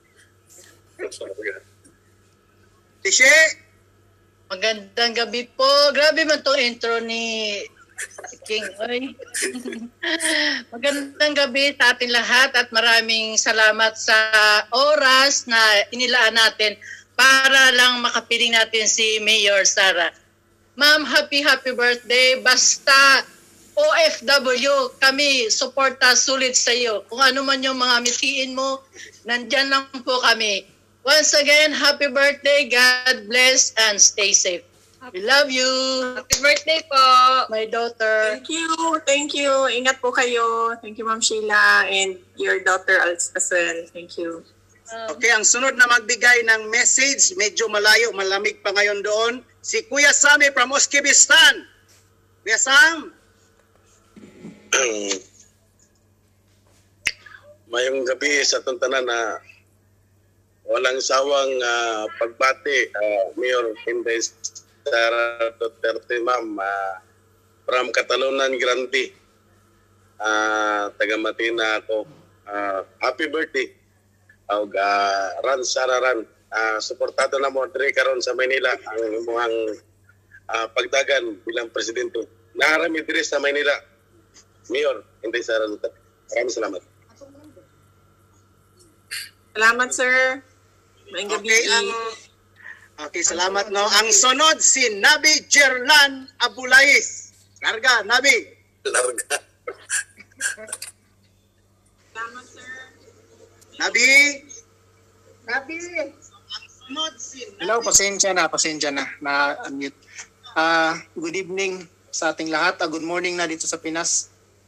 Tishe? Magandang gabi po. Grabe man tong intro ni King. Oy. Magandang gabi sa ating lahat at maraming salamat sa oras na inilaan natin para lang makapiling natin si Mayor Sara. Ma'am, happy birthday. Basta OFW, kami suporta sulit sa iyo. Kung ano man yung mga mitiin mo, nandyan lang po kami. Once again, happy birthday. God bless and stay safe. We love you. Happy birthday po. My daughter. Thank you. Thank you. Ingat po kayo. Thank you, Ma'am Sheila, and your daughter as well. Thank you. Okay, ang sunod na magbigay ng message, medyo malayo, malamig pa ngayon doon, si Kuya Sami from Uzbekistan. Kuya Sam. Mayong gabi sa tuntanan na walang sawang pagbati, Mayor Inday Sara Duterte, ma'am, from Catalonan Grande, taga Matina ako. Happy birthday. Ran Sara Ran, suportado na mo diri karon sa Maynila ang imong pagdagan bilang presidente. Naarami diri sa Maynila, Mayor Inday Sara Duterte. Maraming salamat. Salamat, sir. Maayong gabi. Okay, salamat no. Ang sunod si Nabi Jerlan Abulais. Larga, Nabi. Larga. Salamat, sir. Nabi. Nabi. Ang sunod si Nabi. Hello, pasensya na unmute. Good evening sa ating lahat. Good morning na dito sa Pinas.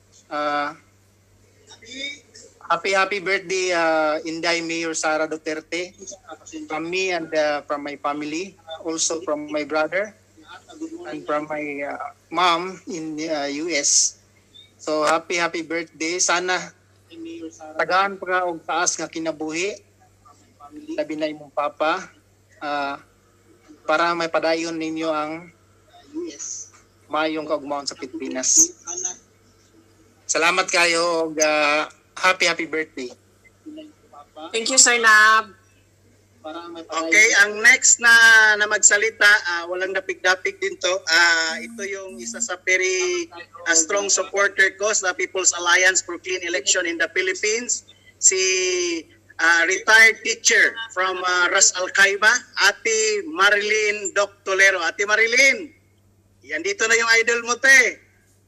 Happy birthday, Inday Mayor Sara Duterte, from me and from my family, also from my brother and from my mom in US. So happy birthday. Sana tagaan pa og taas nga kinabuhi, labi na imong papa, para may padayon ninyo ang US mayong kaugmaon sa Pilipinas. Salamat kayo og happy birthday. Thank you, Sir Nab. Okay, ang next na magsalita, walang dapig-dapig din to. Ito yung isa sa very strong supporter ko sa People's Alliance for Clean Election in the Philippines. Si retired teacher from Ras Al Khaimah, Ate Marilyn Doc Tolero. Ate Marilyn, yan dito na yung idol mo, te.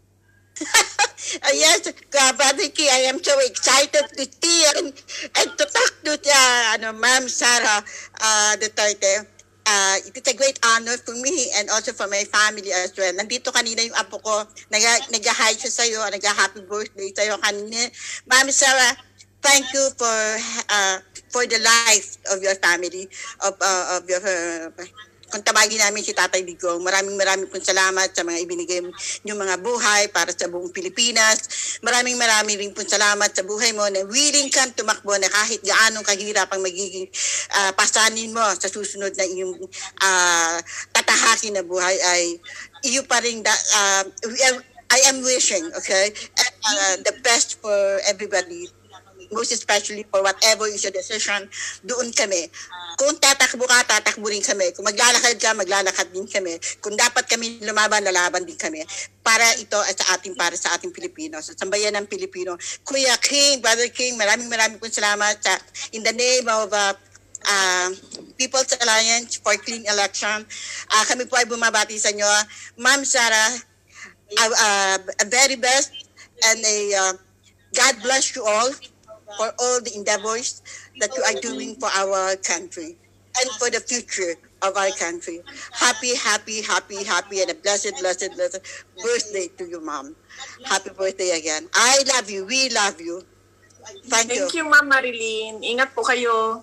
Yes, Brother Key, I am so excited to see and to talk to Ma'am Sara Duterte. It is a great honor for me and also for my family as well. Nandito kanina yung apo ko, nag-hi siya sa'yo, nag-happy birthday sa'yo kanina. Ma'am Sara, thank you for the life of your family, of your kung tawagin namin si Tatay Digong. Maraming pong salamat sa mga ibinigay niyong mga buhay para sa buong Pilipinas. Maraming rin pong salamat sa buhay mo na willing kang tumakbo na kahit gaano kahirap ang magiging pasanin mo sa susunod na iyong tatahakin na buhay ay iyo pa rin I am wishing, okay, the best for everybody. Most especially for whatever is your decision, doon kami. Kung tatakbo ka, tatakbo rin kami. Kung maglalakad ka, maglalakad din kami. Kung dapat kami lumaban, lalaban din kami. Para ito para sa ating Pilipino. Sa sambayan ng Pilipino. Kuya King, Brother King, maraming pong salamat in the name of People's Alliance for Clean Election. Kami po ay bumabati sa inyo. Ma'am Sara, a very best and God bless you all. for all the endeavors that you are doing for our country and for the future of our country. Happy, happy, happy, happy, and a blessed, blessed, blessed birthday to you, Mom. Happy birthday again. I love you. We love you. Thank you. Thank you, Ma'am Marilyn. Ingat po kayo.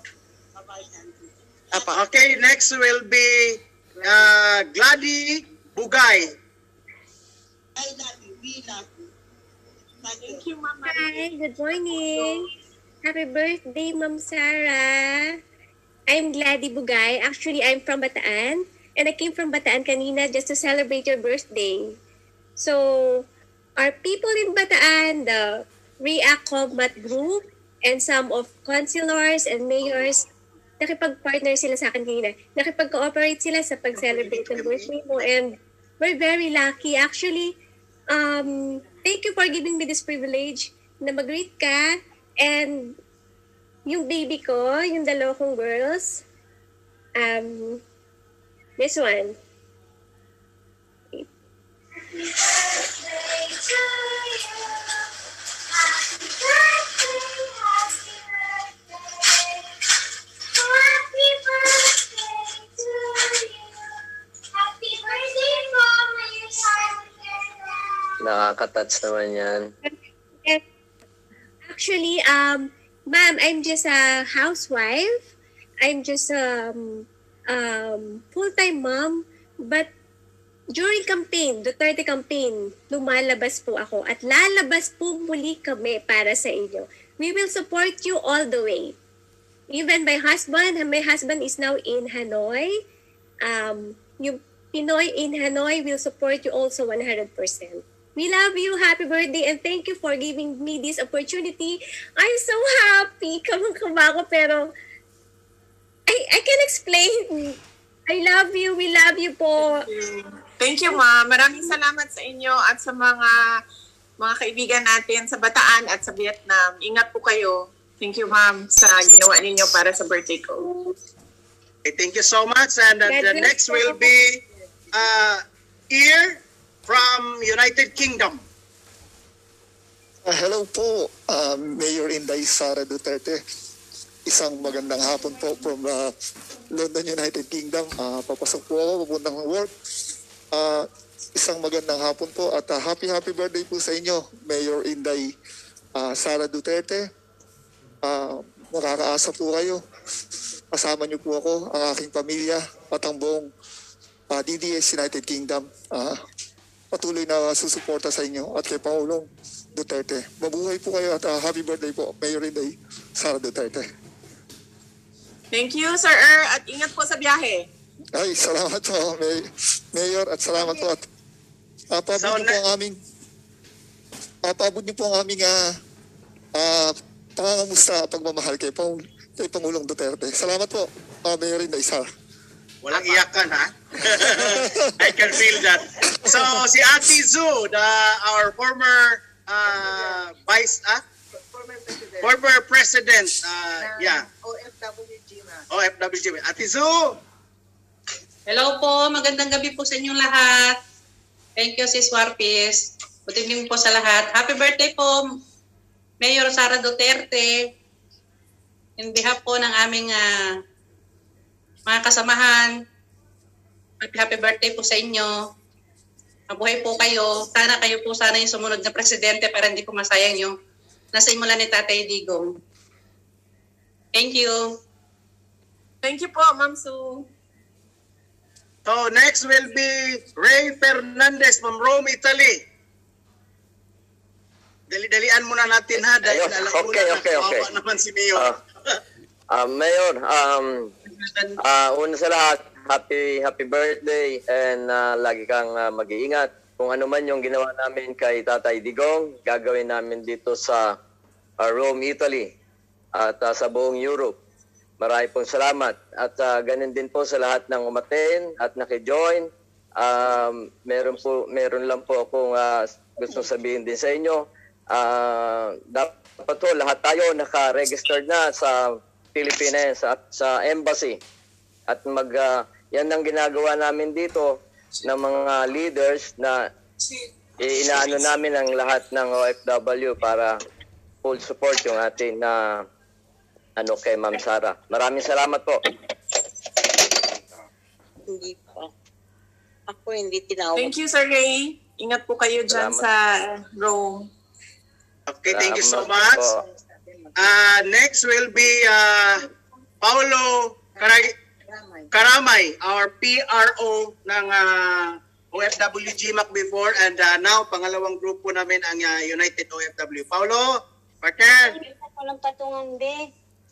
Okay, next will be Gladys Bugay. I love you. We love you. Thank you, Ma'am. Hi, good morning. Happy birthday, Ma'am Sarah. I'm Gladys Bugay. Actually, I'm from Bataan. And I came from Bataan kanina just to celebrate your birthday. So, our people in Bataan, the REACT Combat Group, and some of councilors and mayors, nakipag-partner sila sa akin kanina. Nakipag-cooperate sila sa pag-celebrate ng birthday mo. And we're very lucky. Actually, thank you for giving me this privilege na mag-greet ka. And yung baby ko, yung dalawa kong girls, this one. Nakaka-touch naman yan. Actually, ma'am, I'm just a housewife. I'm just a full-time mom. But during campaign, Duterte campaign, lumalabas po ako at lalabas po muli kami para sa inyo. We will support you all the way. Even my husband is now in Hanoi. Yung Pinoy in Hanoi will support you also 100%. We love you. Happy birthday and thank you for giving me this opportunity. I'm so happy. Kamang-kama ako pero I can explain. I love you. We love you po. Thank you, Ma'am. Maraming salamat sa inyo at sa mga kaibigan natin sa Bataan at sa Vietnam. Ingat po kayo. Thank you, Ma'am, sa ginawa ninyo para sa birthday ko. Okay, thank you so much. And the next will be Ear from United Kingdom. Hello po, Mayor Inday Sara Duterte. Isang magandang hapon po from London, United Kingdom. Papasok po ako, papuntang work. Isang magandang hapon po at happy birthday po sa inyo, Mayor Inday Sara Duterte. Makakaasa po kayo. Kasama niyo po ako, ang aking pamilya, at ang buong DDS United Kingdom. Patuloy na susuporta sa inyo at kay Pangulong Duterte. Mabuhay po kayo at happy birthday po, Mayor Inday Sara Duterte. Thank you, Sir At ingat po sa biyahe. Ay, salamat po, Mayor, at salamat po. At paabot niyo po ang aming pangangamusta pagmamahal kay Pangulong Duterte. Salamat po, Mayor Inday Sara. Walang iyakan, ha? I can feel that. So, si Ate Zu, our former former president, OFWG. Ate Zu! Hello po, magandang gabi po sa inyong lahat. Thank you, Sis Warpis. Good evening po sa lahat. Happy birthday po, Mayor Sara Duterte. In behalf po ng aming mga kasamahan, happy birthday po sa inyo. Mabuhay po kayo. Sana kayo po yung sumunod na presidente para hindi po masayang yung nasa imula ni Tatay Digong. Thank you. Thank you po, Ma'am Sue. So next will be Ray Fernandez from Rome, Italy. Dali-dalian muna natin ha. Dahil Okay. naman si Mayor. Mayor, una sa lahat, happy birthday and lagi kang mag-iingat. Kung ano man yung ginawa namin kay Tatay Digong, gagawin namin dito sa Rome, Italy at sa buong Europe. Marami pong salamat. At ganun din po sa lahat ng umaten at nakijoin. Meron lang po akong gustong sabihin din sa inyo. Dapat po lahat tayo naka-registered na sa Pilipinas at sa embassy. At yan ang ginagawa namin dito ng mga leaders na inaano namin ang lahat ng OFW para full support yung ating na kay Ma'am Sara. Maraming salamat po. Hindi pa. Ako hindi tinawag. Thank you, Sir Ray. Ingat po kayo dyan sa Rome. Okay, thank you so much. Next will be Paulo Karamay, our PRO ng OFW GMAC before, and now pangalawang grupo namin ang United OFW. Paulo, partner. Walang patungan, be.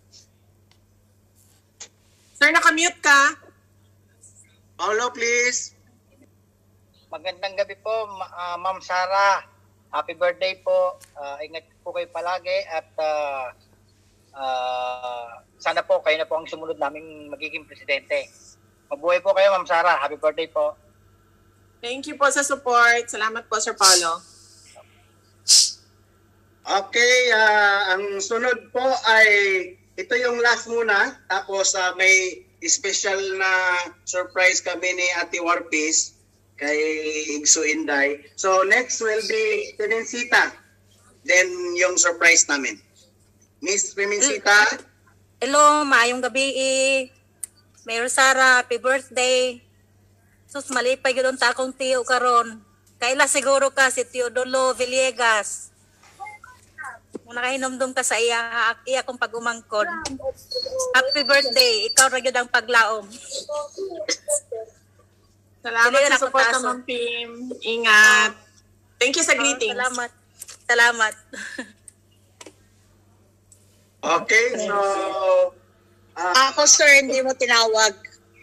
Sir, nakamute ka. Paulo, please. Magandang gabi po, Ma'am Sara. Happy birthday po. Ingat po kayo palagi at sana po kayo na po ang sumunod naming magiging presidente. Mabuhay po kayo, Ma'am Sara. Happy birthday po. Thank you po sa support. Salamat po, Sir Paulo. Okay, ang sunod po ay ito yung last muna. Tapos may special na surprise kami ni Ate Warpis kay Igso Inday. So next will be Piminsita. Then yung surprise namin. Miss Piminsita. Hello, maayong gabi. Mayor Sara, happy birthday. Sus, malipay yun ta akong tiyo karon. Kaila siguro ka si Teodoro Villegas. Kung nakahinomdom ka sa iya kong pag-umangkon. Happy birthday. Ikaw ra gyud ang paglaom. Salamat sa support ng team. Ingat. Thank you sa greetings. Salamat. Salamat. Okay, so ako sir, hindi mo tinawag.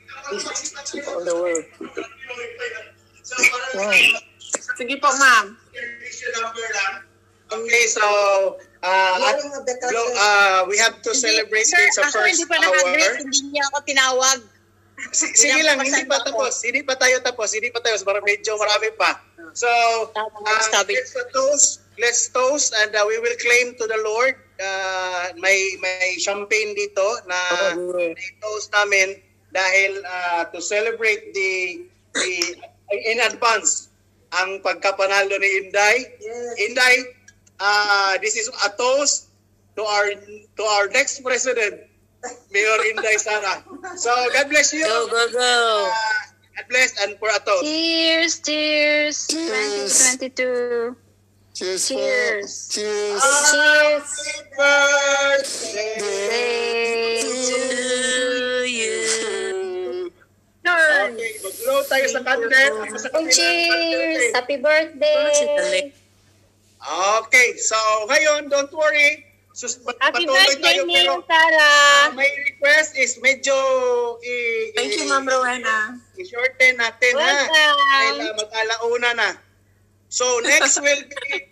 Sige po, ma'am. Okay, so we have to celebrate this Ako first hindi pa hour. naka-address, hindi niya ako tinawag. Sige lang, hindi pa tapos. Hindi pa tayo tapos. Para medyo marami pa. So, let's toast and we will claim to the Lord. May champagne dito na i-toast namin dahil to celebrate the in advance ang pagkapanalo ni Inday. Yes. Inday, this is a toast to our next president, Mayor Inday Sara. So, God bless you. Go, go, go. God bless and for a toast. Cheers, cheers. 2022. Cheers. Cheers. Cheers. Cheers. Birthday to you. Okay, mag-blow tayo sa candle. Cheers. Happy birthday. Okay, so ngayon, don't worry. Happy birthday, pero Sarah. may request is medyo Thank you, Ma'am Rowena. i-shorten natin ha. Dahil mag-alauna na. So next will be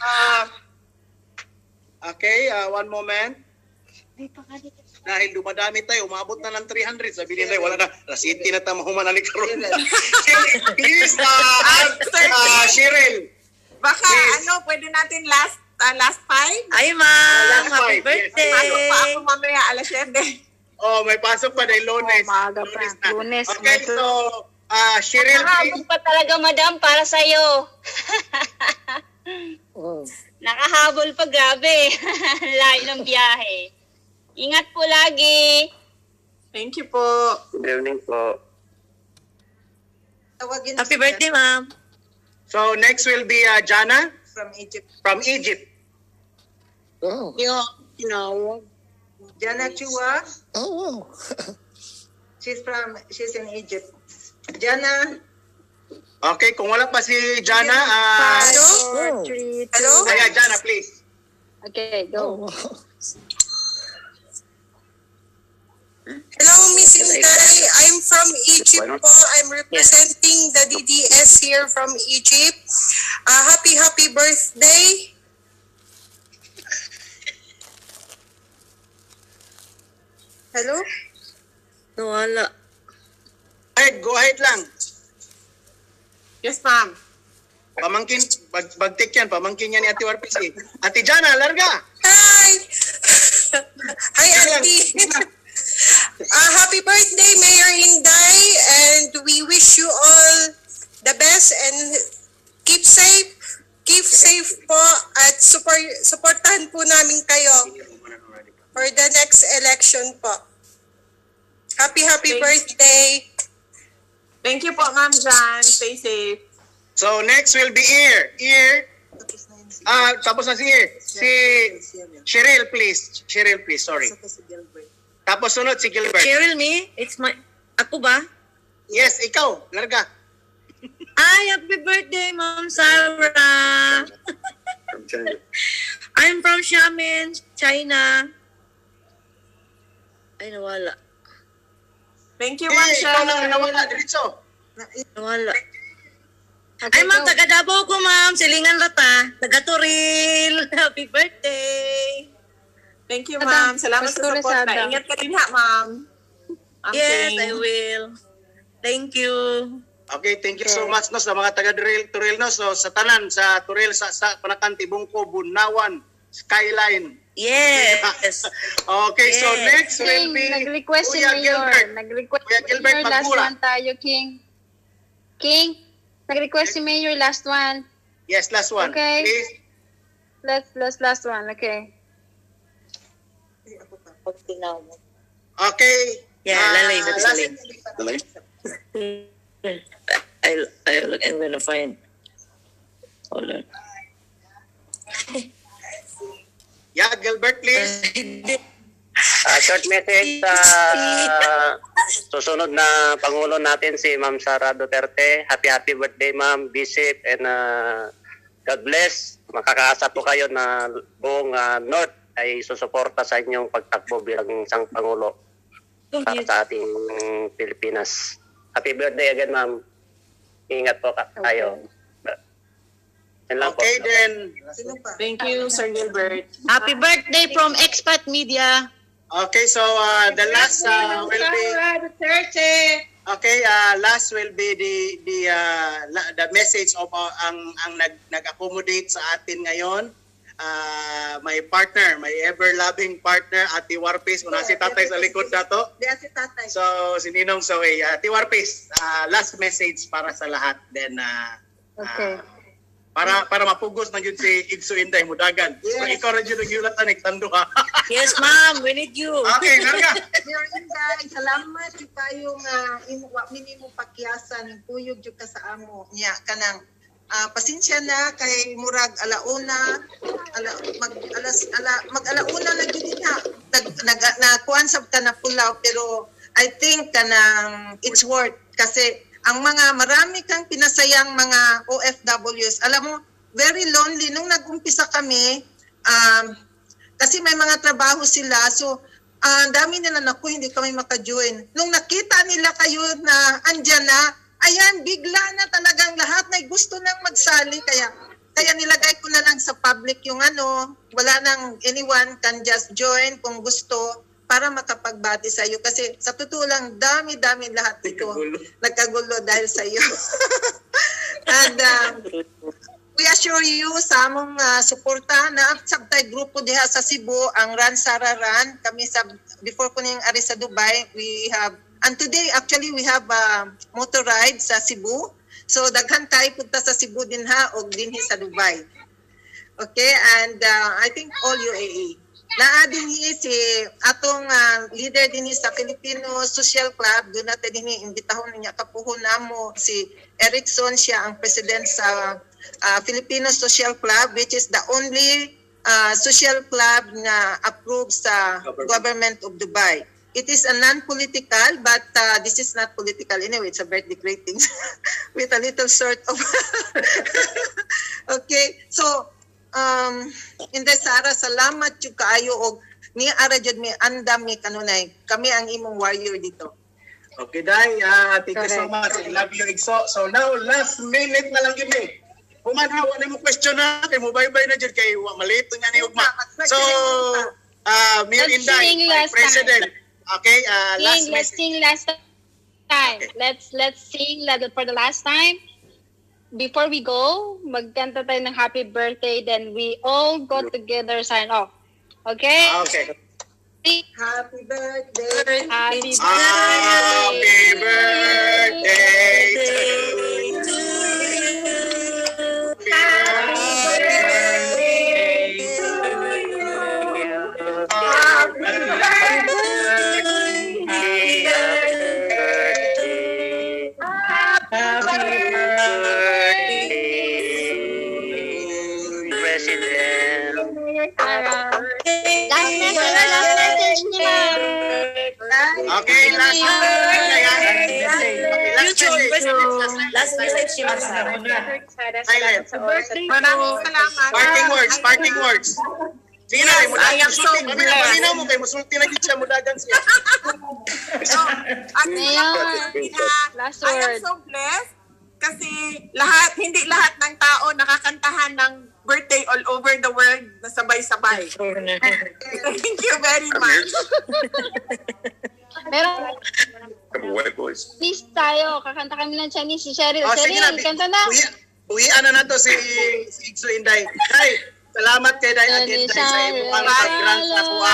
okay, one moment. Dahil dumadami tayo, umabot na ng 300. Sabi nila, wala na. Rasiti na tayo mahuman na ni Karon. Please, Cheryl. Baka pwede natin last 5? Ay, ma'am. Happy birthday. Pasok pa ako mamaya, alas 7. Oh, may pasok pa dahil Lunes. Maaga pa. Lunes. Okay, so, Cheryl. Nakahabol pa talaga, madam, para sa'yo. Nakahabol pa, grabe. Layo ng biyahe. Ingat po lagi. Thank you po. Good evening po. Happy birthday, ma'am. So, next will be Jana. From Egypt. Oh. Jana Chua. Oh, wow. She's in Egypt. Jana. Okay, kung wala pa si Jana, Hello? 4, 3, 2. Kaya Jana, please. Okay, go. Oh, wow. Hello, Miss Inday. I'm from Egypt po. I'm representing the DDS here from Egypt. Happy birthday. Hello? Wala. Go ahead lang. Yes, ma'am. Pamangkin, bagtik yan. Pamangkin yan ni Ate Warpis. Ate Jana, larga. Hi! Hi, Auntie. Happy birthday, Mayor Inday, and we wish you all the best and keep safe, keep safe po at supportahan po namin kayo for the next election po. Happy birthday. Thank you po, Ma'am Jan. Stay safe. So next will be Ear. Tapos na si Ear. Si Cheryl, please. Sorry. Tapos sunod si Gilbert. Cheryl, me? Ako ba? Yes, ikaw. Larga. Ay, happy birthday, Ma'am Sarah. I'm from Xiamen, China. Ay, nawala. Thank you, Ma'am Sarah. Nawala, diretso. Nawala. Ay, ma'am, taga Davao ko, ma'am. Silingan rata. Taga Turil. Happy birthday. Thank you, ma'am. Salamat sa support. Ingat ka din ha, ma'am. Yes, I will. Thank you. Okay, thank you so much no sa mga taga Turil no. So sa tanan sa Turil sa Panakan, Tibungko, Bunawan, Skyline. Yes. Okay, so next will be nag-request si Kuya Mayor. Gilbert. Nag-request Kuya si Gilbert Mayor, last Magmula. one tayo, King. Nag-request si Mayor, last one. Yes, last one. Okay. Please. Last one, okay. Okay. Yeah, lalay. I'm gonna find. Hold on. Yeah, Gilbert, please. Short message sa susunod na Pangulo natin si Ma'am Sara Duterte. Happy birthday, Ma'am. Be safe and God bless. Makakaasa po kayo na buong North ay susuporta sa inyong pagtakbo bilang isang Pangulo para sa ating Pilipinas. Happy birthday again, Ma'am. Ingat po kayo. Okay, then. Thank you, Sir Gilbert. Happy birthday from Expat Media. Okay, so the last will be last will be the message of ang nag-accommodate sa atin ngayon. My partner, my ever-loving partner, Ate Warpis. Muna si Tatay sa likod dato. Si Tatay. So, si Ninong Saway. Ate Warpis, last message para sa lahat. Then, Okay. Para mapugos na yun si Igso Inday Mudagan. Yes. So, ikaw rin yun nag-iulat na nagtando ha. Yes, ma'am. We need you. Okay, narga. Mayor Inday, salamat yung kayong minimum pakyasan, puyog yung ka sa amo. Niya, kanang pasensya na kay murag alauna mag-alauna na jud na nakuan sab ka na pulaw, pero I think kanang it's worth kasi ang mga marami kang pinasayang mga OFWs, alam mo, very lonely nung nag-umpisa kami, kasi may mga trabaho sila, so dami nila naku, hindi kami maka-join. Nung nakita nila kayo na andyan na, ayan, bigla na talagang lahat na gusto nang magsali, kaya nilagay ko na lang sa public yung wala nang anyone can just join kung gusto, para makapagbati sa iyo. Kasi sa totoo lang, dami-dami lahat ito. Nagkagulo dahil sa iyo. And we assure you sa among suporta na sabtay grupo diha sa Cebu, ang Ran Sara Ran. Kami before ko ning ari sa Dubai, we have, and today actually we have a motor ride sa Cebu. So daghan tayo punta sa Cebu din ha, o din sa Dubai. Okay, and I think all UAE. Naa din si atong leader din sa Filipino Social Club, doon natin din imbitahon niya kapuhon namo si Erickson, siya ang president sa Filipino Social Club, which is the only social club na approved sa government of Dubai. It is a non-political, but this is not political anyway. It's a birthday greetings with a little sort of okay, so Inday Sara, salamat yung kaayo og ni ara jud mi andam mi kanunay. Kami ang imong warrior dito. Okay, Day. Thank you so much. I love you, Igso. So now, last minute na lang yun eh. Humanawa na mo question na. Kay mo bye-bye na dyan. Kay malito nga ni Ugma. So, Mayor Inday, my president. Okay, last Let's sing last time. Okay. Let's sing for the last time. Before we go, magkanta tayo ng happy birthday, then we all go together sign off. Okay? Okay. Happy birthday. Happy birthday. Happy birthday to you. Happy birthday. Last message si Ma'am Sara. Maraming salamat. Parting words. Sige na, I am so blessed. Malinaw mo kayo, musulti na gid siya, mudagan siya. Last I am word. so blessed kasi hindi lahat ng tao nakakantahan ng birthday all over the world na sabay-sabay. Thank you very much. Meron Kabuhay boys. Chinese tayo. Kakanta kami ng Chinese. Si Cheryl. Sige na, kanta na. uwian na to si Igso Inday. Day, salamat kay Day again Day sa imong pag-grant sa kuha.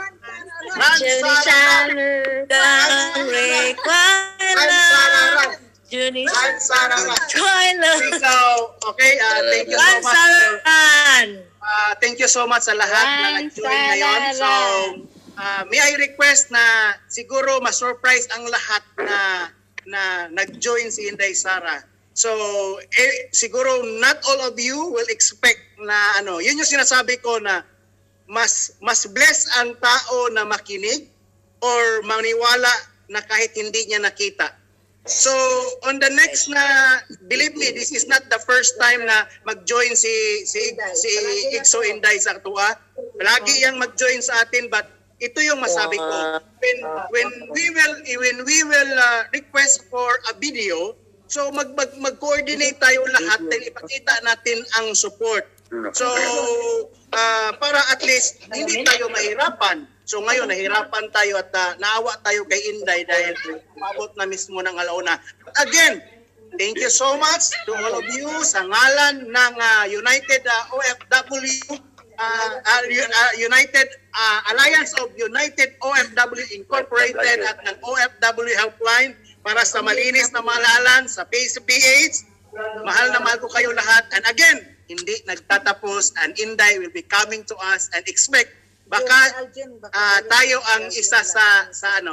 Thank you so much sa lahat na nag-join ngayon. So, may I request na siguro ma-surprise ang lahat na nag-join si Inday Sara. So, siguro not all of you will expect na yun yung sinasabi ko na mas bless ang tao na makinig or maniwala na kahit hindi niya nakita. So, on the next believe me, this is not the first time na mag-join si Igso Inday sa tuwa. Lagi yang mag-join sa atin, but ito yung masabi ko. When we will request for a video, so mag-coordinate tayo lahat and ipakita natin ang support. So, para at least hindi tayo mahirapan. So ngayon, nahirapan tayo at naawa tayo kay Inday dahil umabot na mismo ng alauna. Again, thank you so much to all of you sa ngalan ng United OFW, United Alliance of United OFW Incorporated at ng OFW Helpline para sa malinis na malalan sa PH. Mahal na mahal ko kayo lahat. And again, hindi nagtatapos and Inday will be coming to us and expect baka tayo ang isa sa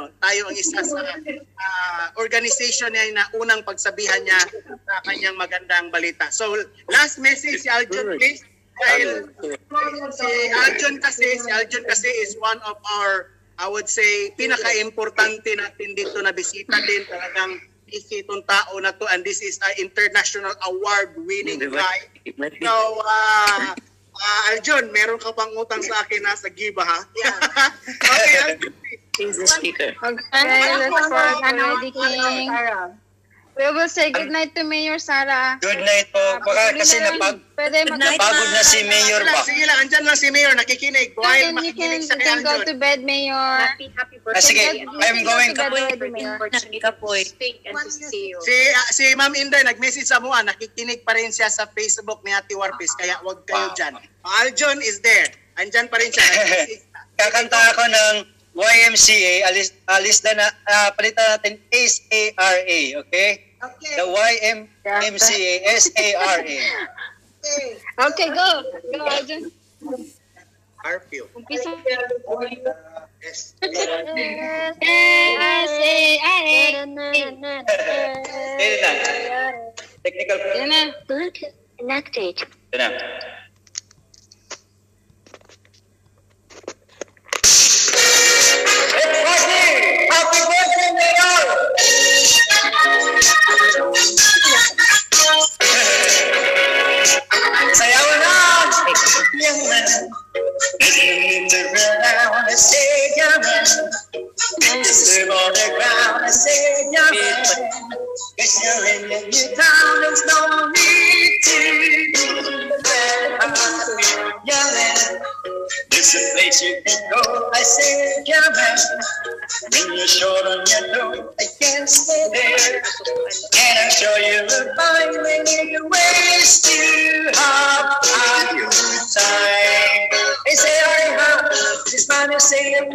organization niya na unang pagsabihan niya sa kanyang magandang balita. So last message si Aljon please. Dahil si Aljon kasi is one of our, I would say, pinaka-importante natin dito na bisita din. Talagang isitong tao na to and this is an international award-winning guy. So, Aljon, meron ka pang utang sa akin sa Giba, ha? Yeah. Okay, Aljon. He's the speaker. Okay, let's start editing. We will say good night to Mayor Sara. Good night po. Baka kasi napagod na si Mayor ba? Sige lang, andyan lang si Mayor, nakikinig. While makikinig sa kay You can go to Aljon. bed, Mayor. Happy birthday. Sige, I'm going Kapoy. Si Ma'am Inday, nag-message sa mua, nakikinig pa rin siya sa Facebook ni Ate Warpis, kaya wag kayo dyan. Aljon is there. Andyan pa rin siya. Kakanta ako ng YMCA, alis na palitan natin SARA, okay? The YMCA, SARA. Okay, go. Go, Aljon. Arpio. Umpisa. Technical. Yan na. Connected. Ito na. Happy birthday, Mayor! Sayawan na! Young man, in the ground, I say, young man, serve on the ground, I say, young man, guess you're in the new town, there's no need to be bad. Young man, it's a place you can go, I say, young man, when you're short on your dough, I can't stay there, and I'm sure you'll find many ways to have a good time. They say, this man is saying,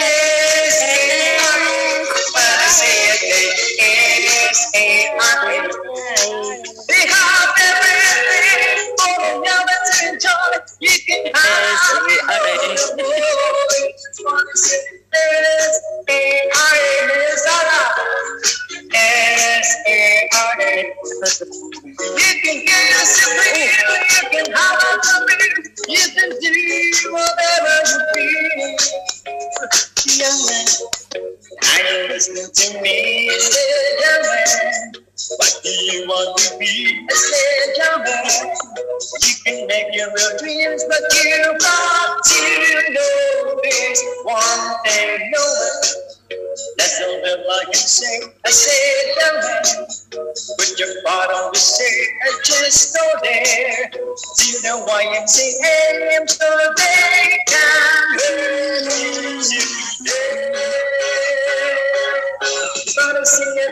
S-A-R-A, but I say it, S-A-R-A. We have everything for you to enjoy. You can have S-A-R-A. Just wanna say S-A-R-A, S-A-R-A. You can get yourself free, you can have a dream, you can do whatever you feel. Young man, Are you listening to me? I said, young man, what do you want to be? I said, young man, you can make your real dreams, but you got to know this one thing, no one. That's all that I can say. I said, young man, put your heart on the seat and just go there. Do you know why I'm saying so they can hear you there? Gonna sing it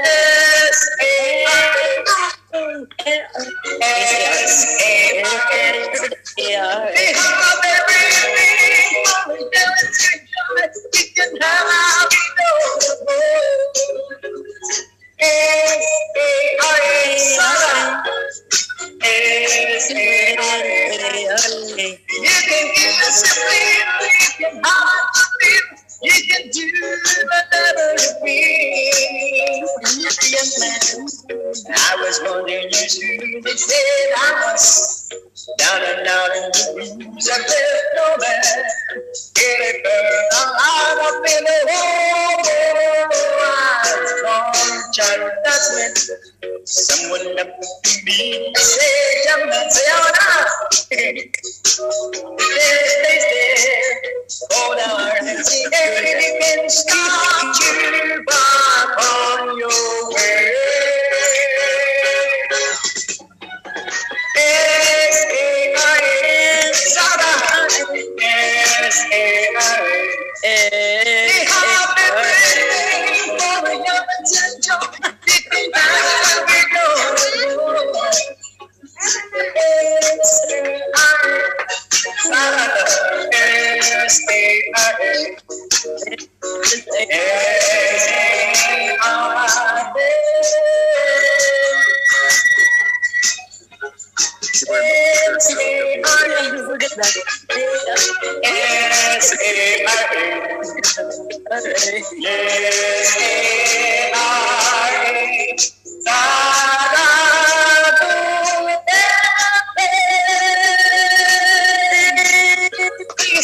you can do whatever you feel. Young man, I was born in your shoes. They said I was down and out in the blues. I felt no man. Get it burned out up in the hole. I was born child, that's when someone up to me. I said, young man, say, oh, now. Stay. Hold on and see everything can start you back on your way.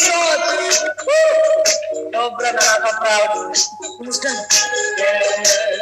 Sobra nakaka-proud. Almost done.